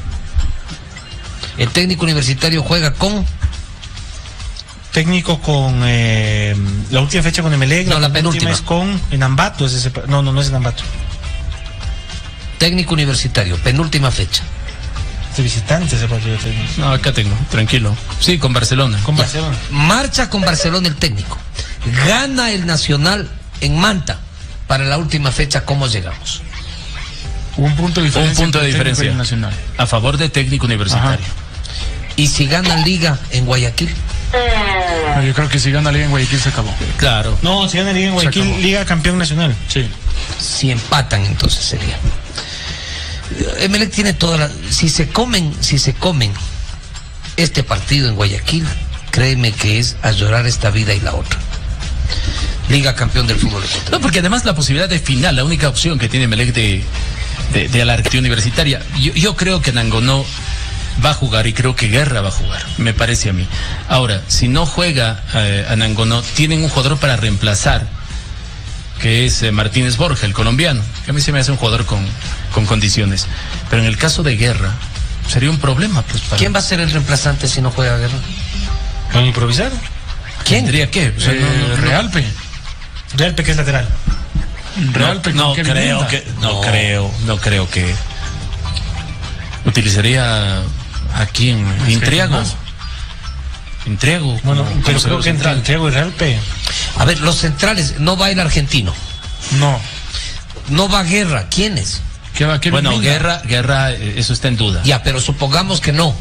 El técnico universitario juega con... Técnico con eh, la última fecha con Emelec. No, la penúltima. es con en Ambato. Es ese, no, no, no es en Ambato. Técnico universitario, penúltima fecha. Es de visitante ese partido técnico. No, acá tengo, tranquilo. Sí, con Barcelona. Con Barcelona. Marcha con Barcelona el técnico. Gana el Nacional en Manta. Para la última fecha, ¿cómo llegamos? Un punto de Un diferencia. punto de entre técnico diferencia. y el Nacional. A favor de técnico universitario. Y si gana Liga en Guayaquil, No, yo creo que si gana Liga en Guayaquil se acabó. Claro. No, si gana Liga en Se Guayaquil, acabó. Liga campeón nacional. Sí. si empatan, entonces sería. Emelec tiene toda la... Si se comen, si se comen este partido en Guayaquil, créeme que es a llorar esta vida y la otra. Liga campeón del fútbol ecuatoriano. No, porque además la posibilidad de final, la única opción que tiene Emelec de, de, de la actividad universitaria, yo, yo creo que Nangonó va a jugar y creo que Guerra va a jugar, me parece a mí. Ahora, si no juega eh, a Nangonó, tienen un jugador para reemplazar, que es eh, Martínez Borja, el colombiano, que a mí se me hace un jugador con, con condiciones. Pero en el caso de Guerra, sería un problema. Pues, para... ¿Quién va a ser el reemplazante si no juega Guerra? ¿Van a improvisar? ¿Quién? ¿Tendría qué? O sea, Eh, no, no, no. Realpe. Realpe que es lateral. Realpe No, con no Kevin creo Linda. que, no, No. creo, no creo que utilizaría aquí en que Intriago. más. Intriago. Bueno, como- pero como creo que entra central. Intriago y Realpe. A ver, los centrales, no va el argentino, No. no va Guerra, ¿quiénes? ¿Qué va? Kevin Bueno, Minda. Guerra, Guerra, eh, eso está en duda. Ya, pero supongamos que no.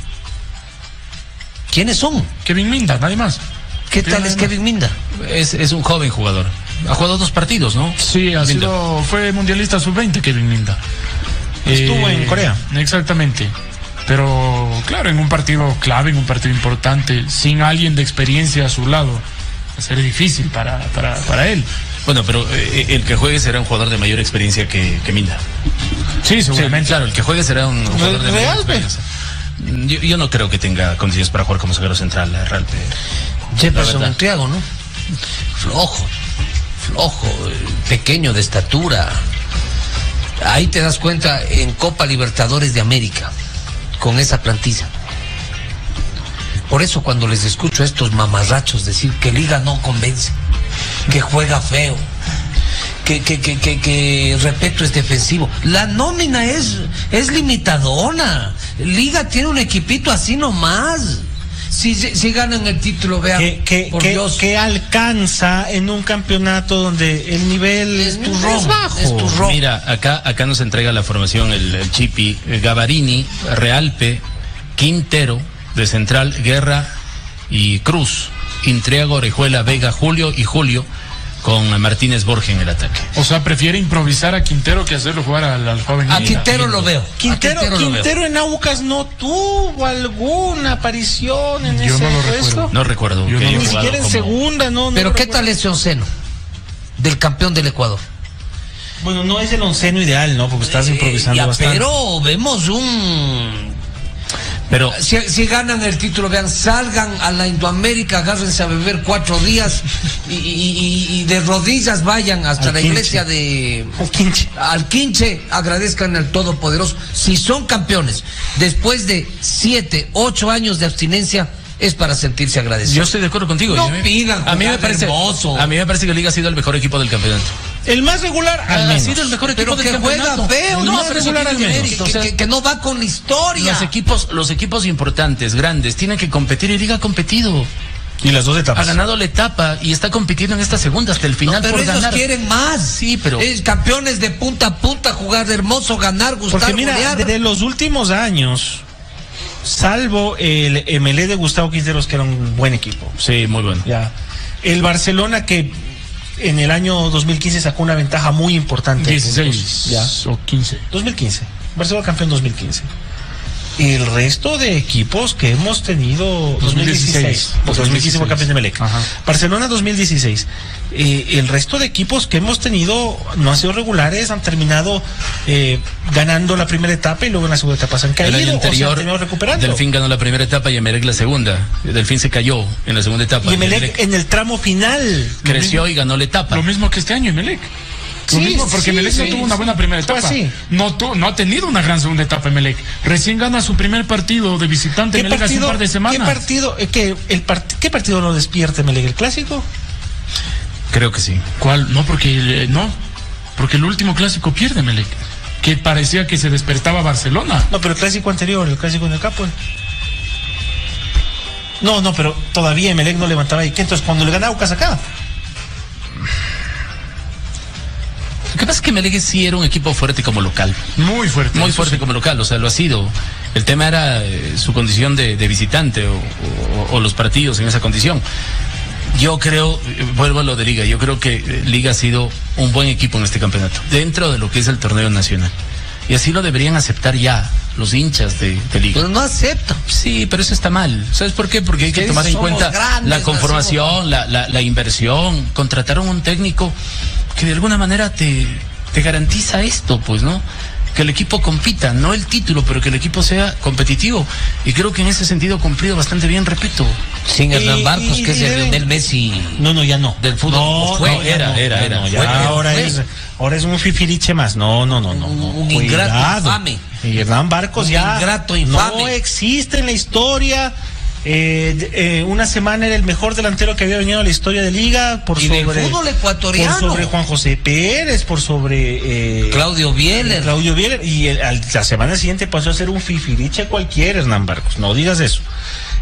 ¿Quiénes son? Kevin Minda, nadie más. ¿Qué Sí, tal nada es más. Kevin Minda? Es, es un joven jugador. Ha jugado dos partidos, ¿no? Sí, ha Minda. sido, fue mundialista sub veinte Kevin Minda. Estuvo en Corea. Exactamente. Pero claro, en un partido clave, en un partido importante, sin alguien de experiencia a su lado, va a ser difícil para, para, para él. Bueno, pero eh, el que juegue será un jugador de mayor experiencia que, que Minda. Sí, seguramente. Claro, el que juegue será un jugador de mayor Realpe. experiencia. Yo, yo no creo que tenga condiciones para jugar como zaguero central, eh, Realpe. Jefferson verdad. Intriago, ¿no? Flojo, flojo, eh, pequeño de estatura. Ahí te das cuenta en Copa Libertadores de América, con esa plantilla. Por eso cuando les escucho a estos mamarrachos decir que Liga no convence, que juega feo, que, que, que, que, que Repeto es defensivo, la nómina es, es limitadona. Liga tiene un equipito así nomás. Si, si ganan el título, vean, Que, que, por que, Dios. que alcanza en un campeonato donde el nivel Es es, turrón, bajo. es turrón. Mira, acá, acá nos entrega la formación el, el Chipi, eh, Gavarini, Realpe, Quintero, de central, Guerra y Cruz, Intriago, Orejuela, Vega, Julio y Julio, con Martínez Borges en el ataque. O sea, prefiere improvisar a Quintero que hacerlo jugar al, al joven. A Minda. Quintero lo veo. Quintero, A Quintero lo veo. Quintero en Aucas no tuvo alguna aparición en Yo ese no lo puesto. recuerdo. No recuerdo. Yo que no haya Ni jugado siquiera en como- segunda, no. no Pero lo ¿qué recuerdo. tal ese onceno del campeón del Ecuador? Bueno, no es el onceno ideal, ¿no? Porque estás Eh, improvisando ya, bastante. pero vemos un... Pero Si, si ganan el título, vean, salgan a la Indoamérica, agárrense a beber cuatro días y, y- y- y de rodillas vayan hasta Al la quinche. iglesia de... Al quinche. Al quinche, agradezcan al Todopoderoso. Si son campeones, después de siete, ocho años de abstinencia, es para sentirse agradecidos. yo estoy de acuerdo contigo. No Y a mí- pidan a mí me jugar parece, hermoso. a mí me parece que Liga ha sido el mejor equipo del campeonato. El más regular, al Ha menos. sido el mejor equipo Pero del que juega campeonato. feo, El no, más pero regular que- al que- menos. que- O sea, que- que no va con la historia. Los equipos, los equipos importantes, grandes, tienen que competir y Liga ha competido. Y las dos Ha etapas. ganado la etapa y está compitiendo en esta segunda hasta el No, final pero por ellos ganar. quieren más. Sí, pero- Es campeones de punta a punta, jugar hermoso, ganar, gustar, Porque mira, golear. de los últimos años, salvo el M L E de Gustavo Quinteros, que era un buen equipo. Sí, muy bueno. Ya. El Barcelona, que en el año dos mil quince sacó una ventaja muy importante. dieciséis Ya. o quince. dos mil quince. Barcelona campeón dos mil quince. El resto de equipos que hemos tenido dos mil dieciséis. Pues dos mil quince fue campeón de Melec. Ajá. Barcelona dos mil dieciséis. Eh, el resto de equipos que hemos tenido no han sido regulares, han terminado eh, ganando la primera etapa y luego en la segunda etapa se han El caído año o se han anterior, terminado recuperando. Delfín ganó la primera etapa y Emelec la segunda. Delfín se cayó en la segunda etapa. Y Emelec Emelec en el tramo final. creció y ganó la etapa. Lo mismo que este año, Emelec. Lo Sí, mismo, porque sí, Emelec no sí, tuvo una sí. buena primera Fue etapa. así. No, tu- no ha tenido una gran segunda etapa Emelec. Recién gana su primer partido de visitante ¿Qué Emelec hace un partido, par de ¿qué semanas. partido, eh, que el part- ¿Qué partido lo despierta Emelec? ¿El clásico? Creo que sí. ¿Cuál? No, porque eh, no. Porque el último clásico pierde Emelec. Que parecía que se despertaba Barcelona. No, pero el clásico anterior, el clásico en el Capo. No, no, pero todavía Emelec no levantaba ahí. ¿Qué entonces cuando le gana Aucas acá? Lo que pasa es que Emelec sí era un equipo fuerte como local. Muy fuerte. Muy eso fuerte sí. como local, o sea, lo ha sido. El tema era eh, su condición de, de visitante o, o- o los partidos en esa condición. Yo creo, eh, vuelvo a lo de Liga, yo creo que eh, Liga ha sido un buen equipo en este campeonato, dentro de lo que es el torneo nacional. Y así lo deberían aceptar ya los hinchas de, de Liga. Pero no aceptan. Sí, pero eso está mal. ¿Sabes por qué? Porque hay que Que tomar en somos cuenta grandes, la conformación, la, la, la inversión. Contrataron un técnico que de alguna manera te, te garantiza esto, pues, ¿no? Que el equipo compita, no el título, pero que el equipo sea competitivo. Y creo que en ese sentido ha cumplido bastante bien, repito. Sin Hernán Y- Barcos, y- que es y el deben- Lionel Messi No, no, ya no. del fútbol. No, Fue, no, ya era, no, era, ya era. no, ya Fue, ahora fue. es ahora es un fifiriche más. No, no, no, no. no. Un ingrato Cuidado. infame. Y Hernán Barcos Un ya ingrato infame. no existe en la historia. Eh, de- eh, una semana era el mejor delantero que había venido a la historia de Liga por Y del sobre fútbol por ecuatoriano. sobre Juan José Pérez, por sobre eh, Claudio Bieler. Claudio Bieler, y el- al- la semana siguiente pasó a ser un fifiriche cualquiera, Hernán Barcos, no digas eso.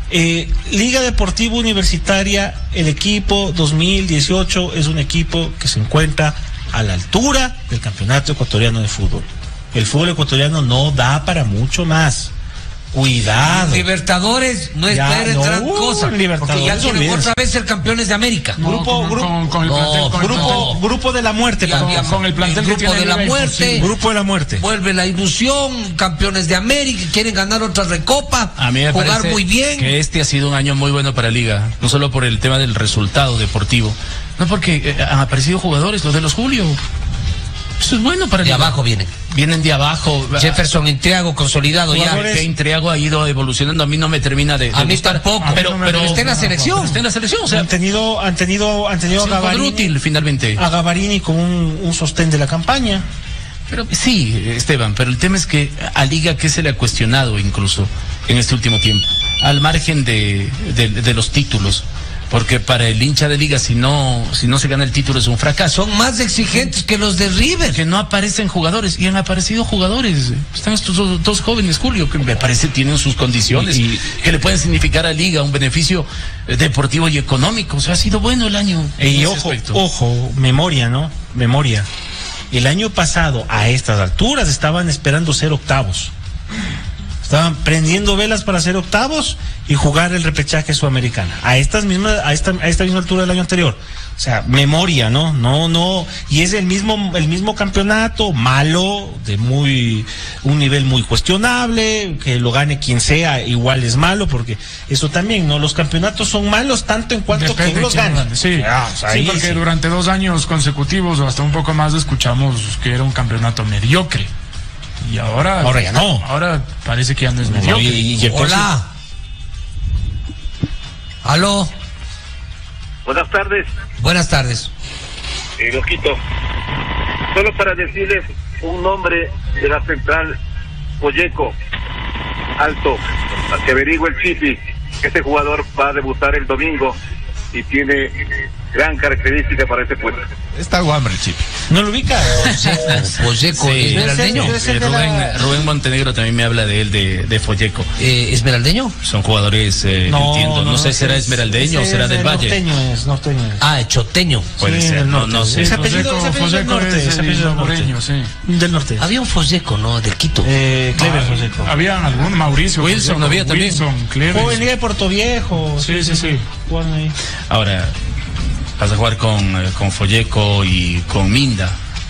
Eh, Liga Deportiva Universitaria, el equipo dos mil dieciocho es un equipo que se encuentra a la altura del Campeonato Ecuatoriano de Fútbol. El fútbol ecuatoriano no da para mucho más. Cuidado. Libertadores no esperen no, gran cosa. Porque ya quieren olvídense. otra vez ser campeones de América. No, Grupo, con, grupo, con, con el no, plantel, con el grupo, plantel. grupo de la muerte. Ya, Paco. ya, con el plantel el que grupo tiene de la Liga muerte. imposible. Grupo de la muerte. Vuelve la ilusión, campeones de América, quieren ganar otra recopa, A mí me jugar parece muy bien. que este ha sido un año muy bueno para Liga, no solo por el tema del resultado deportivo, no porque eh, han aparecido jugadores, los de los Julio. Eso es bueno para De Liga. abajo vienen. Vienen de abajo. Jefferson Intriago consolidado ya. Jugadores- Que Intriago ha ido evolucionando, a mí no me termina de, de A mí gustar. tampoco. pero, A mí no me pero gusta. está en la selección. está en la selección, o sea, han tenido, han tenido, han tenido es a un jugador Gavarini, útil finalmente. a Gavarini como un, un sostén de la campaña. Pero sí, Esteban, pero el tema es que a Liga, ¿qué se le ha cuestionado incluso en este último tiempo? Al margen de, de, de los títulos. Porque para el hincha de Liga, si no, si no se gana el título, es un fracaso. Son más exigentes que los de River. Que no aparecen jugadores, y han aparecido jugadores. Están estos dos, dos jóvenes, Julio, que me parece tienen sus condiciones, Y- que le pueden significar a Liga un beneficio eh, deportivo y económico. O sea, ha sido bueno el año. en Y ese ojo, aspecto. ojo, memoria, ¿no? Memoria. El año pasado, a estas alturas, estaban esperando ser octavos. Estaban prendiendo velas para ser octavos y jugar el repechaje sudamericana. A estas mismas, a esta, a esta misma altura del año anterior. O sea, memoria, ¿no? No, no. Y es el mismo, el mismo campeonato, malo, de muy, un nivel muy cuestionable, que lo gane quien sea, igual es malo, porque eso también, ¿no? Los campeonatos son malos tanto en cuanto Depende que los quién gane. gane, Sí, Ah, o sea, sí ahí porque sí. durante dos años consecutivos o hasta un poco más escuchamos que era un campeonato mediocre. Y ahora, Ahora ya no. Ahora parece que ya no es No, mediocre. y- y el Hola. Aló. Buenas tardes, Buenas tardes. eh, Loquito. Solo para decirles un nombre de la central, Folleco, alto, para que averigüe el Chipi. Este jugador va a debutar el domingo y tiene gran característica para ese puesto. Está guambre el chip. ¿No lo ubica? Folleco, Sí, Esmeraldeño. debe ser Eh, de Rubén, la- Rubén Montenegro también me habla de él, de, de Folleco. Eh, ¿Esmeraldeño? Son jugadores, eh, entiendo, no, sé, ¿será esmeraldeño o ese será es del Valle? Norteño es, norteño es. Ah, choteño. Puede Sí, ser, del no, norte. no sé. Ese apellido, ese apellido del Folleco norte, es ese apellido del norte. salvadoreño, sí. Del norte. Había un Folleco, ¿no? Del Quito. Eh, Clever Ah, Fonseca. Habían algunos, Mauricio. Wilson, Folleco, había también. Wilson, Cleves. Joven Liga de Puerto Viejo. Sí, sí, sí. Juan ahí. Ahora, vas a jugar con, eh, con Folleco y con Minda.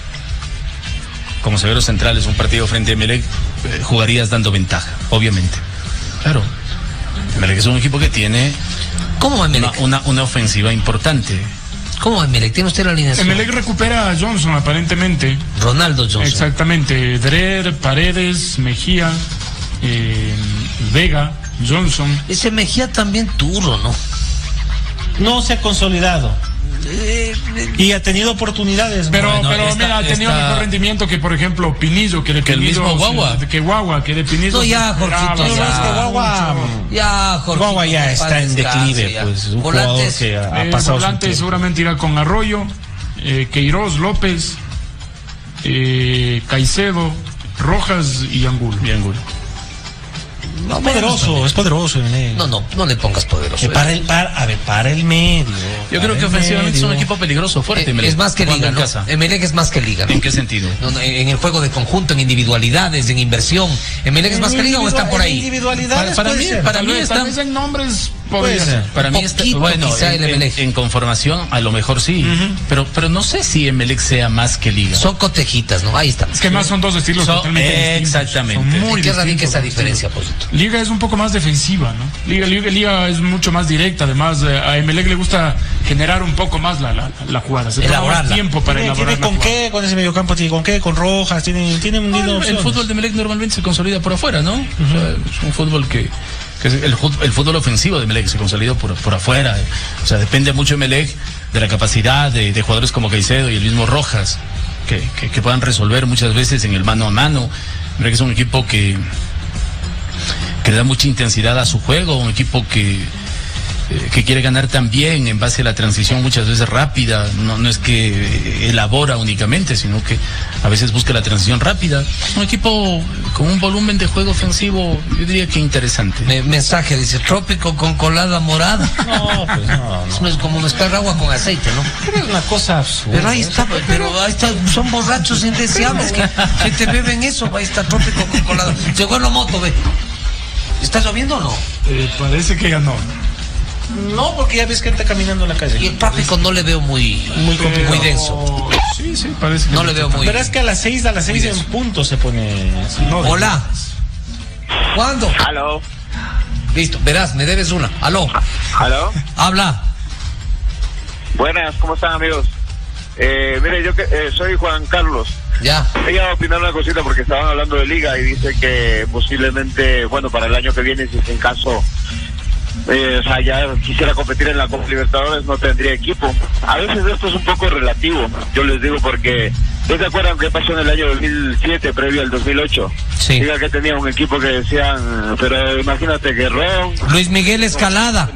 Como severos centrales, un partido frente a Emelec, eh, jugarías dando ventaja, obviamente. Claro. Emelec es un equipo que tiene ¿Cómo va una, Emelec? una, una ofensiva importante. ¿Cómo va Emelec? ¿Tiene usted la alineación? Emelec recupera a Johnson, aparentemente. Ronaldo Johnson. Exactamente. Drer, Paredes, Mejía, eh, Vega, Johnson. Ese Mejía también turro, ¿no? No se ha consolidado. Y ha tenido oportunidades. Pero, Bueno, pero esta- mira, ha tenido esta- mejor rendimiento que, por ejemplo, Pinillo, que de Que el Pinillo mismo se- Guagua. Que Guagua, que de Pinillo. No, se ya, esperaba, Jorgito, se ya. No, es que Guagua, Ya, Jorge. Guagua ya está en declive, pues. Un jugador que ha, ha Eh, pasado su volante tiempo. seguramente irá con Arroyo, eh, Queiroz, López, eh, Caicedo, Rojas y Angulo. Bien, Angulo. Es poderoso, es poderoso. Emelec. No, no, no le pongas poderoso. Eh, para el, para, a ver, para el medio. Yo para creo que el ofensivamente es un medio. equipo peligroso, fuerte. Eh, Emelec, es más que jugando liga, en ¿no? casa. Emelec es más que liga, ¿no? ¿En qué sentido? No, no, en el juego de conjunto, en individualidades, en inversión. ¿Emelec es más que liga o están por En ahí? individualidades Para- para puede mí- ser. para Tal mí vez, está- tal vez en nombres Puede podría ser. ser. Para mí está, Poquito bueno, quizá en, el en- Emelec. en conformación a lo mejor sí, pero pero no sé si Emelec sea más que Liga. Son cotejitas, ¿no? Ahí está. Es que más son dos estilos Son- totalmente distintos. exactamente. Son muy ¿En qué radica distintos esa los diferencia, estilos. Posito? Liga es un poco más defensiva, ¿no? Liga, Liga, Liga es mucho más directa, además eh, a Emelec le gusta generar un poco más la, la, la jugada, se toma más Elaborarla. tiempo para ¿Tiene, elaborar tiene la con jugada. qué? Con ese mediocampo, tiene con qué? Con Rojas, tiene, tiene un No, lindo el, el opciones. fútbol de Emelec normalmente se consolida por afuera, ¿no? O sea, es un fútbol que, que es el, fut- el fútbol ofensivo de Emelec se consolida por, por afuera. O sea, depende mucho Emelec de la capacidad de, de jugadores como Caicedo y el mismo Rojas, que, que, que puedan resolver muchas veces en el mano a mano. Emelec es un equipo que, que le da mucha intensidad a su juego, un equipo que eh, que quiere ganar también en base a la transición muchas veces rápida, no, no es que elabora únicamente, sino que a veces busca la transición rápida. Un equipo con un volumen de juego ofensivo, yo diría que interesante. Me, mensaje, dice, trópico con colada morada. No, pues no, no. Es como mezclar agua con aceite, ¿no? Pero es una cosa absurda. Pero ahí está, pero ahí está, son borrachos indeseables que, que te beben eso, ahí está trópico con colada. Llegó en la moto, ve. ¿Está lloviendo o no? Eh, parece que ya no. No, porque ya ves que está caminando en la calle. Y el tráfico no le veo muy, muy, Pero- muy denso. Sí, sí, parece que No le veo muy. Verás que a las seis, a las seis en punto se pone así. No, Hola. ¿Cuándo? Aló, Listo, verás, me debes una. Aló, aló. habla. Buenas, ¿cómo están, amigos? Eh, mire, yo que, eh, soy Juan Carlos. Ya. Quería opinar una cosita porque estaban hablando de liga y dice que posiblemente, bueno, para el año que viene, si es en caso, eh, o sea, ya quisiera competir en la Copa Libertadores, no tendría equipo. A veces esto es un poco relativo, yo les digo, porque ¿no se acuerdan qué pasó en el año dos mil siete, previo al dos mil ocho? Sí. Diga que tenía un equipo que decían, pero imagínate que Ron, Luis Miguel Escalada.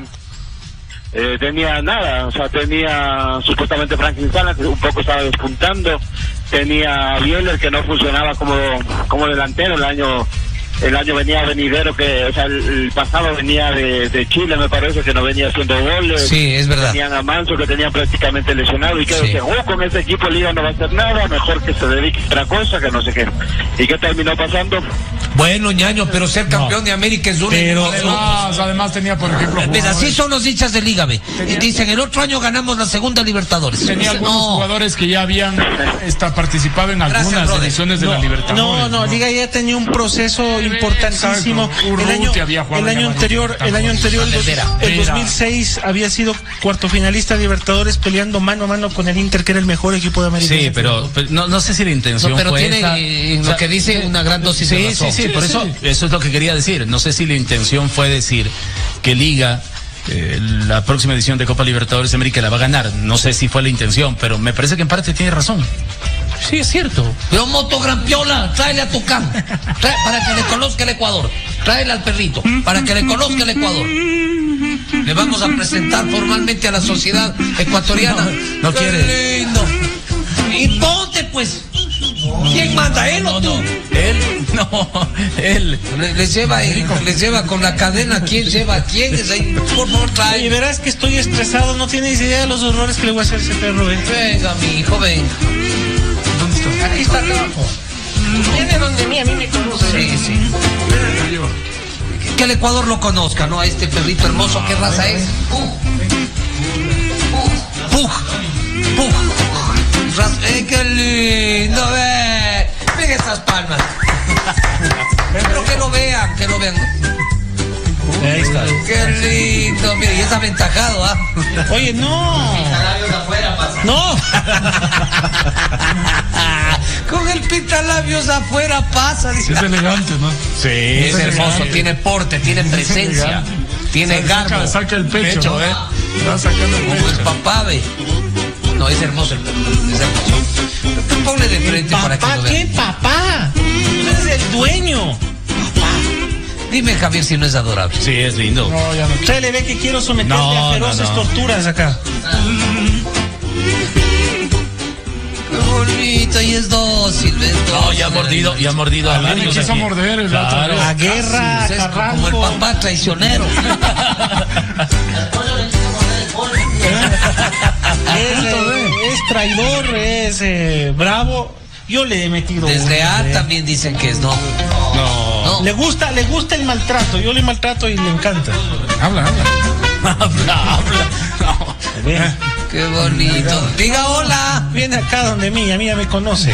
eh, tenía nada, o sea, tenía supuestamente Franklin Salas, que un poco estaba despuntando, tenía Bieler que no funcionaba como como delantero, el año el año venía venidero, que o sea, el, el pasado venía de, de Chile, me parece, que no venía haciendo goles. Sí, es verdad. Tenían a Manso, que tenían prácticamente lesionado, y que Sí. decían, oh, con este equipo Liga no va a hacer nada, mejor que se dedique a otra cosa, que no sé qué. ¿Y qué terminó pasando? Bueno, ñaño, pero ser campeón de América es un. Pero- Además, además tenía, por ejemplo, Pues así jugadores- son los hinchas de Liga, ve. Y dicen, el otro año ganamos la segunda Libertadores. tenía algunos No. jugadores que ya habían esta, participado en Gracias, algunas brother. ediciones de No, la Libertadores. no, no, Liga ya tenía un proceso importantísimo. Exacto. El año, Urrutia había jugado el en año la anterior, el año anterior, el, dos- Vera. el Vera. dos mil seis había sido cuarto finalista de Libertadores peleando mano a mano con el Inter, que era el mejor equipo de América. Sí, pero, pero no, no sé si la intención No, pero fue tiene esa. eh, O lo sea, que dice una gran dosis Sí, de sí, razón. sí, por eso, eso es lo que quería decir. No sé si la intención fue decir que Liga, eh, la próxima edición de Copa Libertadores de América la va a ganar. No sé si fue la intención, pero me parece que en parte tiene razón. Sí, es cierto. Pero Moto Grampiola, tráele a Tucán, trae, para que le conozca el Ecuador, tráele al perrito, para que le conozca el Ecuador. Le vamos a presentar formalmente a la sociedad ecuatoriana. No, no ¡Qué quiere. lindo! Y ponte pues. ¿Quién manda, él o tú? Él, no, él. Le- Les lleva, les lleva con la cadena, ¿quién lleva a quién? Es ahí, por favor, Y trae. verás que estoy estresado, no tienes idea de los horrores que le voy a hacer a ese perro, ¿eh? Venga, mi hijo, ven. ¿Dónde está? Aquí está acá abajo. Viene donde mí, a mí me conoce. Sí, sí. Que el Ecuador lo conozca, ¿no? A este perrito hermoso, ¿qué raza es? Pug. Pug. Pug. Raza- ¡Eh, qué lindo! ¡Ve! ¡Ven esas palmas! Pero que lo vean, que lo vean. Ahí está. ¡Qué lindo! Mira, y es aventajado, ¿ah? Oye, no. No. Con el pintalabios afuera pasa, dice. Es elegante, ¿no? Sí, Es hermoso, tiene porte, tiene presencia, tiene Saca, garbo. saca el pecho, Pecho, ¿no? ¿eh? Está sacando el Como el pecho. papá, ve. No, es hermoso el perro, es hermoso. Pero ponle de frente para que Papá, lo ¿qué vean. papá? Tú eres el dueño. Dime, Javier, si no es adorable. Sí, es lindo. No, ya no. Usted le ve que quiero someterle No, a feroces no, no. torturas acá. Qué bonito y es dócil, ¿ves? No, ya ha mordido, ya ha mordido a Alguien varios quiso aquí. morder el Claro. otro. A guerra, Sí, es como Carranco. el papá traicionero. Es, eh, es traidor, es eh, bravo. Yo le he metido. Desleal una, eh. también dicen que es, no. No. No. Le gusta, le gusta el maltrato. Yo le maltrato y le encanta. Habla, habla. Habla, habla. No. Ven, Qué bonito. Diga hola. viene acá donde mí, a mí ya me conoce.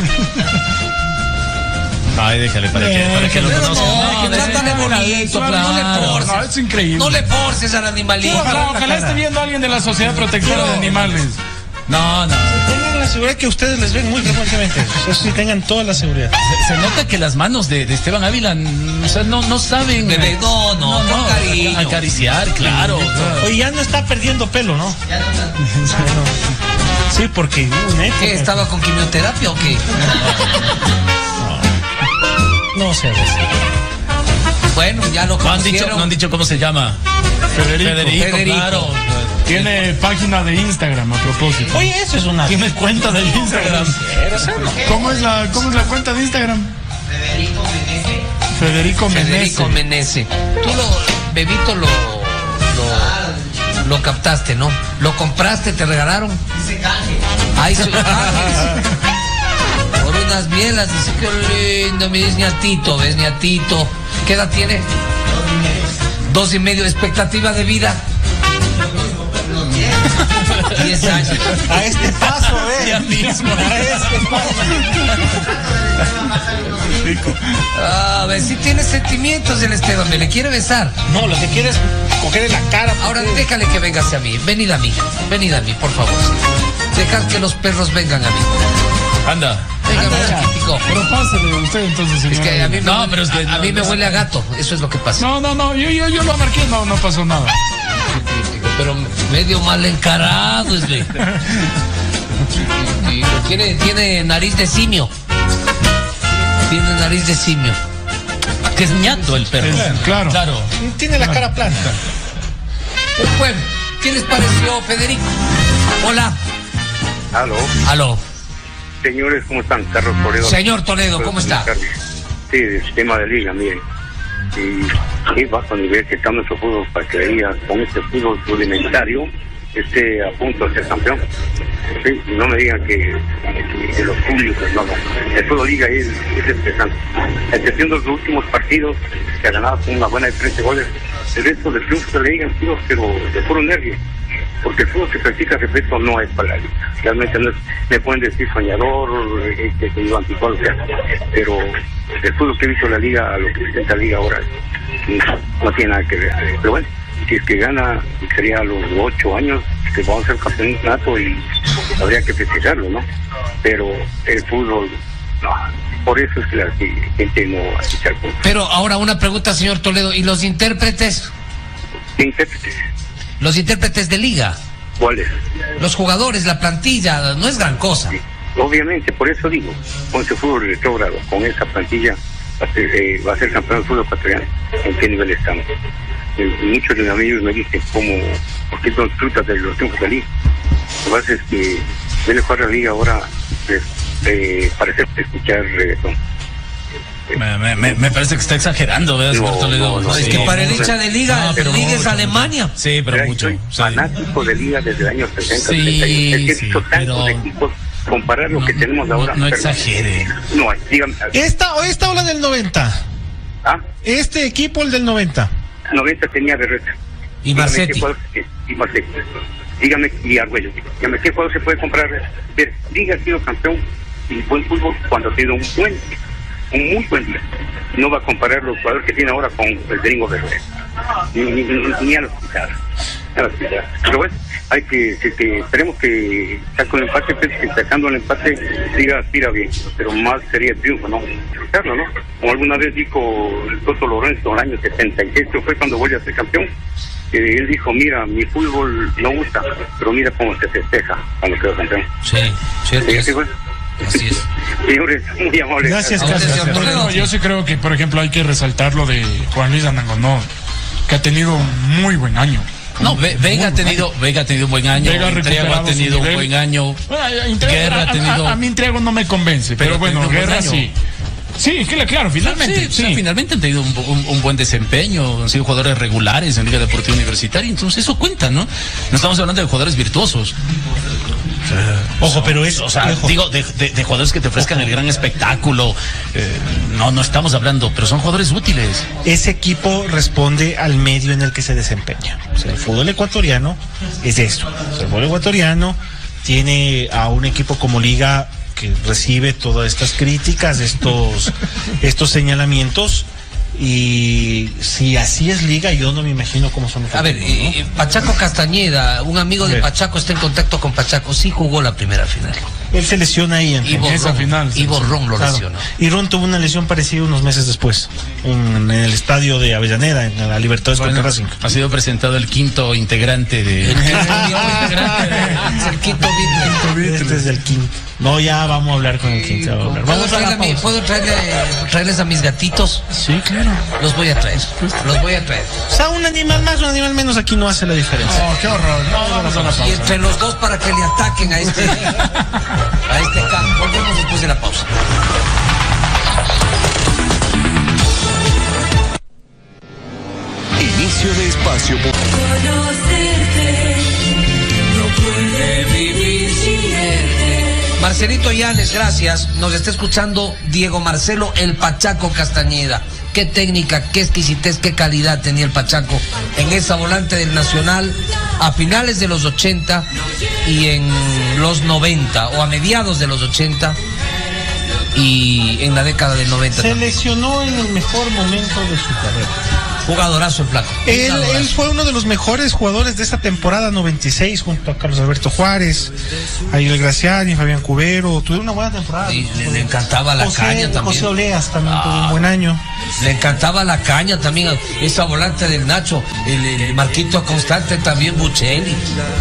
Ay, déjale para que, para que lo Pero conozca. no, que trátale bonito, Claro, no le no, forces. es increíble. No le forces al animalito. Ojalá, ojalá esté viendo a alguien de la Sociedad Protectora de Animales. No, no. Tengan la seguridad que ustedes les ven muy frecuentemente. Eso sí, tengan toda la seguridad. Se, se nota que las manos de, de Esteban Ávila, mm, o sea, no, no saben. Bebé, no, no, con cariño. Acariciar, claro. Oye, ya no está perdiendo pelo, ¿no? Ya no está. Sí, porque hubo una época- ¿Qué? ¿Estaba con quimioterapia o qué? No sé. Bueno, ya lo No han, dicho, conocieron. no han dicho cómo se llama. Federico. Federico, Federico. claro. Tiene página de Instagram a propósito. Oye, eso es una... Tiene cuenta de Instagram. ¿Cómo es la, cómo es la cuenta de Instagram? Federico Menezes. Federico Menezes. Tú lo, Bebito, lo, lo, lo captaste, ¿no? Lo compraste, te regalaron. Dice canje. Ahí se por unas bielas, dice que lindo, mi ñatito, ves ñatito. ¿Qué edad tiene? Dos y medio de expectativa de vida. Diez años. A este paso, eh. Ya mismo. A este paso. A ver, si tiene sentimientos el Esteban, me le quiere besar. No, lo que quiere es cogerle la cara. Ahora déjale que venga hacia mí. Venid a mí, venid a mí, por favor. Dejad que los perros vengan a mí. Anda. Venga, Anda, ya. chiquitico. Pero pásale usted entonces, señor. Es que a mí, me, No, huele, pero es que a, a no, mí me no, huele a gato, eso es lo que pasa. No, no, no, yo, yo, yo lo marqué, no, no pasó nada. Pero medio mal encarado es de. Y- y tiene, tiene nariz de simio. Tiene nariz de simio. Que es ñato el perro. Es- claro. Claro. Tiene la cara plana. Bueno, ¿qué les pareció, Federico? Hola. Aló, Aló. señores, ¿cómo están? Carlos Toledo. Señor Toledo, ¿cómo está? Sí, del sistema de liga, miren. Y qué bajo nivel que está nuestro fútbol para que veía con este fútbol rudimentario esté a punto de ser campeón. Sí, y no me digan que, que, que los públicos, no, no. El fútbol liga es, es estresante. Exceptuando los últimos partidos que ha ganado con una buena diferencia de goles, el resto de triunfos de la liga han sido pero de puro nervio. Porque el fútbol que practica, repito, no es para la liga. Realmente no es, me pueden decir soñador, eh, que se lo anticuado, o sea, pero el fútbol que he visto en la liga, a lo que presenta la liga ahora, no, no tiene nada que ver. Pero bueno, si es que gana, sería a los ocho años que vamos a ser campeonato y habría que festejarlo, ¿no? Pero el fútbol, no. Por eso es que la gente no asiste al fútbol. Pero ahora una pregunta, señor Toledo. ¿Y los intérpretes? ¿Qué intérpretes? Los intérpretes de liga. ¿Cuáles? Los jugadores, la plantilla, no es gran cosa. Sí. Obviamente, por eso digo, con ese fútbol retrógrado, con esa plantilla, va a ser, eh, va a ser campeón del fútbol ecuatoriano. ¿En qué nivel estamos? Eh, muchos de mis amigos me dicen, ¿cómo? ¿Por qué no disfrutas de los triunfos de la liga? Lo que pasa es que verle jugar a la liga ahora es, eh, parece escuchar reggaetón. Me, me, me, me parece que está exagerando, ¿verdad, señor No, Toledo? no, no, Es Sí. que para el hincha de liga, No, pero el liga es mucho, Alemania. Sí, pero Mira, mucho. soy Sí. fanático de liga desde el año sesenta, Sí, setenta y uno. Es que he sí, visto tantos pero- equipos, comparar lo No, que tenemos no, ahora. no pero- exagere. No, dígame. Esta, esta ola del noventa. ¿Ah? Este equipo, el del noventa. noventa tenía Berreta. Y Dígame Marcetti. qué jugador- eh, Y Marcetti. Dígame, y Argüello. Dígame qué jugador se puede comprar. Ver, Liga ha sido campeón y buen fútbol cuando ha tenido un buen, un muy buen día. No va a comparar los jugadores que tiene ahora con el gringo Berreta. Ni, ni, ni, ni a los quitar. A los quitar. Pero bueno, hay que, que, que esperemos que saque el empate, pues, que sacando el empate Liga aspira bien, pero más sería el triunfo, ¿no? Disfrutarlo, ¿no? Como alguna vez dijo el Toto Lorenzo en el año setenta y seis, que fue cuando vuelve a ser campeón. Eh, él dijo, mira, mi fútbol no gusta, pero mira cómo se festeja cuando quedó campeón. Sí, cierto. Sí, es. así fue. Así es. Señores, muy amables. Gracias, A usted, Carlos. señor Toledo. No, yo sí creo que, por ejemplo, hay que resaltar lo de Juan Luis Anangonó, que ha tenido un muy buen año. No, Ve- Vega ha tenido, Vega ha tenido un buen año, Vega ha Intriago ha recuperado su tenido un nivel. buen año. Bueno, a- a- Guerra ha a- tenido- A, a mí Intriago no me convence, pero, Pero bueno, ha tenido un Guerra buen sí. Sí, claro, claro, finalmente. Sí, o sea, sí. finalmente han tenido un, un- un buen desempeño, han sido jugadores regulares en Liga Deportiva Universitaria, entonces eso cuenta, ¿no? No estamos hablando de jugadores virtuosos. Ojo, pero es, O sea, ojo. digo, de, de- de jugadores que te ofrezcan el gran espectáculo. eh, no, no estamos hablando, pero son jugadores útiles. Ese equipo responde al medio en el que se desempeña. O sea, el fútbol ecuatoriano es eso. O sea, el fútbol ecuatoriano tiene a un equipo como Liga que recibe todas estas críticas, estos, estos señalamientos. Y si así es Liga, yo no me imagino cómo son los A ver, otros, ¿no? y- y Pachaco Castañeda, un amigo de Sí. Pachaco está en contacto con Pachaco, sí jugó la primera final. Él se lesiona ahí en Ivo esa Ron, final, sí, Ivo sí. Ron lo Claro. lesionó. Y Ron tuvo una lesión parecida unos meses después, en, en el estadio de Avellaneda, en la Libertadores Bueno, contra Racing. ha sido presentado el quinto integrante de. El quinto integrante, el quinto beat. Este es el quinto. No, ya vamos a hablar con el Quintero. ¿Puedo, Vamos a traerle la a mi- pausa. ¿puedo traerle, traerles a mis gatitos? Sí, claro. Los voy a traer. Los voy a traer. O sea, un animal más, un animal menos aquí no hace la diferencia. Oh, qué horror. No, vamos a la Y pausa. entre los dos para que le ataquen a este, a este campo. Volvemos después de la pausa. Inicio de espacio. Marcelito Llanes, gracias. Nos está escuchando Diego Marcelo El Pachaco Castañeda. Qué técnica, qué exquisitez, qué calidad tenía el Pachaco en esa volante del Nacional a finales de los ochenta y en los noventa, o a mediados de los ochenta y en la década del noventa. Se también. lesionó en el mejor momento de su carrera. Jugadorazo el flaco. Él, Jugadorazo. él fue uno de los mejores jugadores de esta temporada noventa y seis, junto a Carlos Alberto Juárez, Ariel Graciani, Fabián Cubero. Tuvieron una buena temporada. Sí, le, le encantaba la José, caña también. José Oleas también Ah. tuvo un buen año. Le encantaba la caña también, esa volante del Nacho, el, el Marquito Constante también, Buccelli.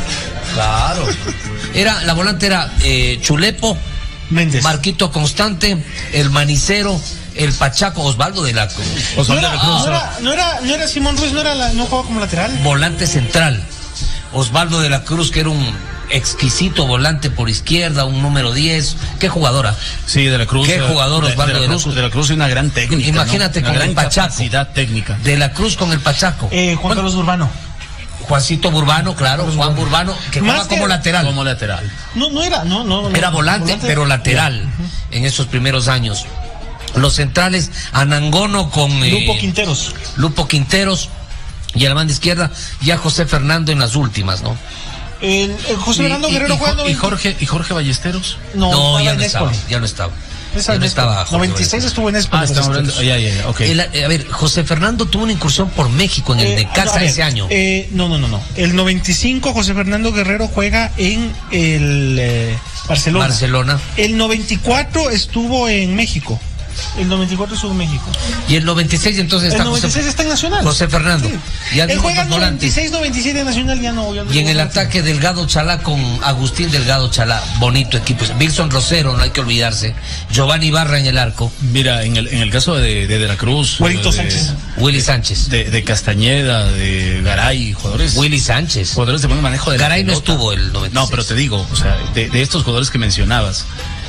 Claro. Era, la volante era eh, Chulepo, Méndez. Marquito Constante, el Manicero, el Pachaco, Osvaldo de la Cruz. ¿No Osvaldo era, de la Cruz. no, era, no, era, no era Simón Ruiz, no, era la, no jugaba como lateral. Volante central. Osvaldo de la Cruz, que era un exquisito volante por izquierda, un número diez. Qué jugadora. Sí, de la Cruz. Qué eh, jugador de, Osvaldo de la Cruz. De la Cruz y una gran técnica. Imagínate ¿no? con Una gran el Pachaco. capacidad técnica. De la Cruz con el Pachaco. Eh, Juan Carlos Urbano. Juancito Burbano, claro, Juan Burbano, que Más juega que- como lateral. Como lateral. No, no era, no, no. no Era volante, pero lateral en esos primeros años. Los centrales, Anangono con eh, Lupo Quinteros. Lupo Quinteros y a la banda izquierda ya José Fernando en las últimas, ¿no? El, el José Fernando Y- y- Guerrero y, jugando. y Jorge y Jorge Ballesteros. No, No, estaba ya en no estaba, Espoli. ya no estaba. Esa Ya no en estaba. Espoli. Jorge noventa y seis Ballesteros. estuvo en Espoli. Ah, estamos hablando. Ya, ya, ya. Ok. El, eh, a ver, José Fernando tuvo una incursión por México en el Eh, Necaxa a ver, ese año. eh, no, no, no, no. El noventa y cinco José Fernando Guerrero juega en el eh, Barcelona. Barcelona. El noventa y cuatro estuvo en México. El noventa y cuatro estuvo en México. Y el noventa y seis entonces El está noventa y seis José, está en Nacional. José Fernando. Sí. Ya Él vimos juega los noventa y volantes. seis, noventa y siete en Nacional, ya no. Ya no Y en el volante. ataque Delgado Chalá con Agustín Delgado Chalá, bonito equipo. Wilson Rosero, no hay que olvidarse. Giovanni Barra en el arco. Mira, en el, en el caso de, de, de la Cruz. Huerito de, Sánchez. Willy Sánchez. De, de Castañeda, de Garay, jugadores. Willy Sánchez. Jugadores de buen manejo de la Garay no pelota. estuvo el noventa y seis. No, pero te digo, o sea, de, de estos jugadores que mencionabas,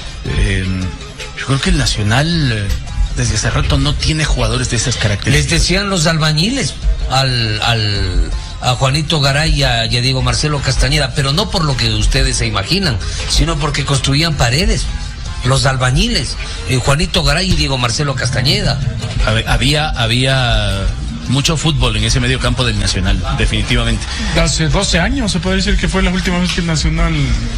eh, yo creo que el Nacional eh, desde hace rato no tiene jugadores de esas Les características. decían los albañiles al, al a Juanito Garay y a, y a Diego Marcelo Castañeda, pero no por lo que ustedes se imaginan, sino porque construían paredes. Los albañiles, eh, Juanito Garay y Diego Marcelo Castañeda. Hab- Había, había mucho fútbol en ese medio campo del Nacional, definitivamente. Hace doce años se puede decir que fue la última vez que el Nacional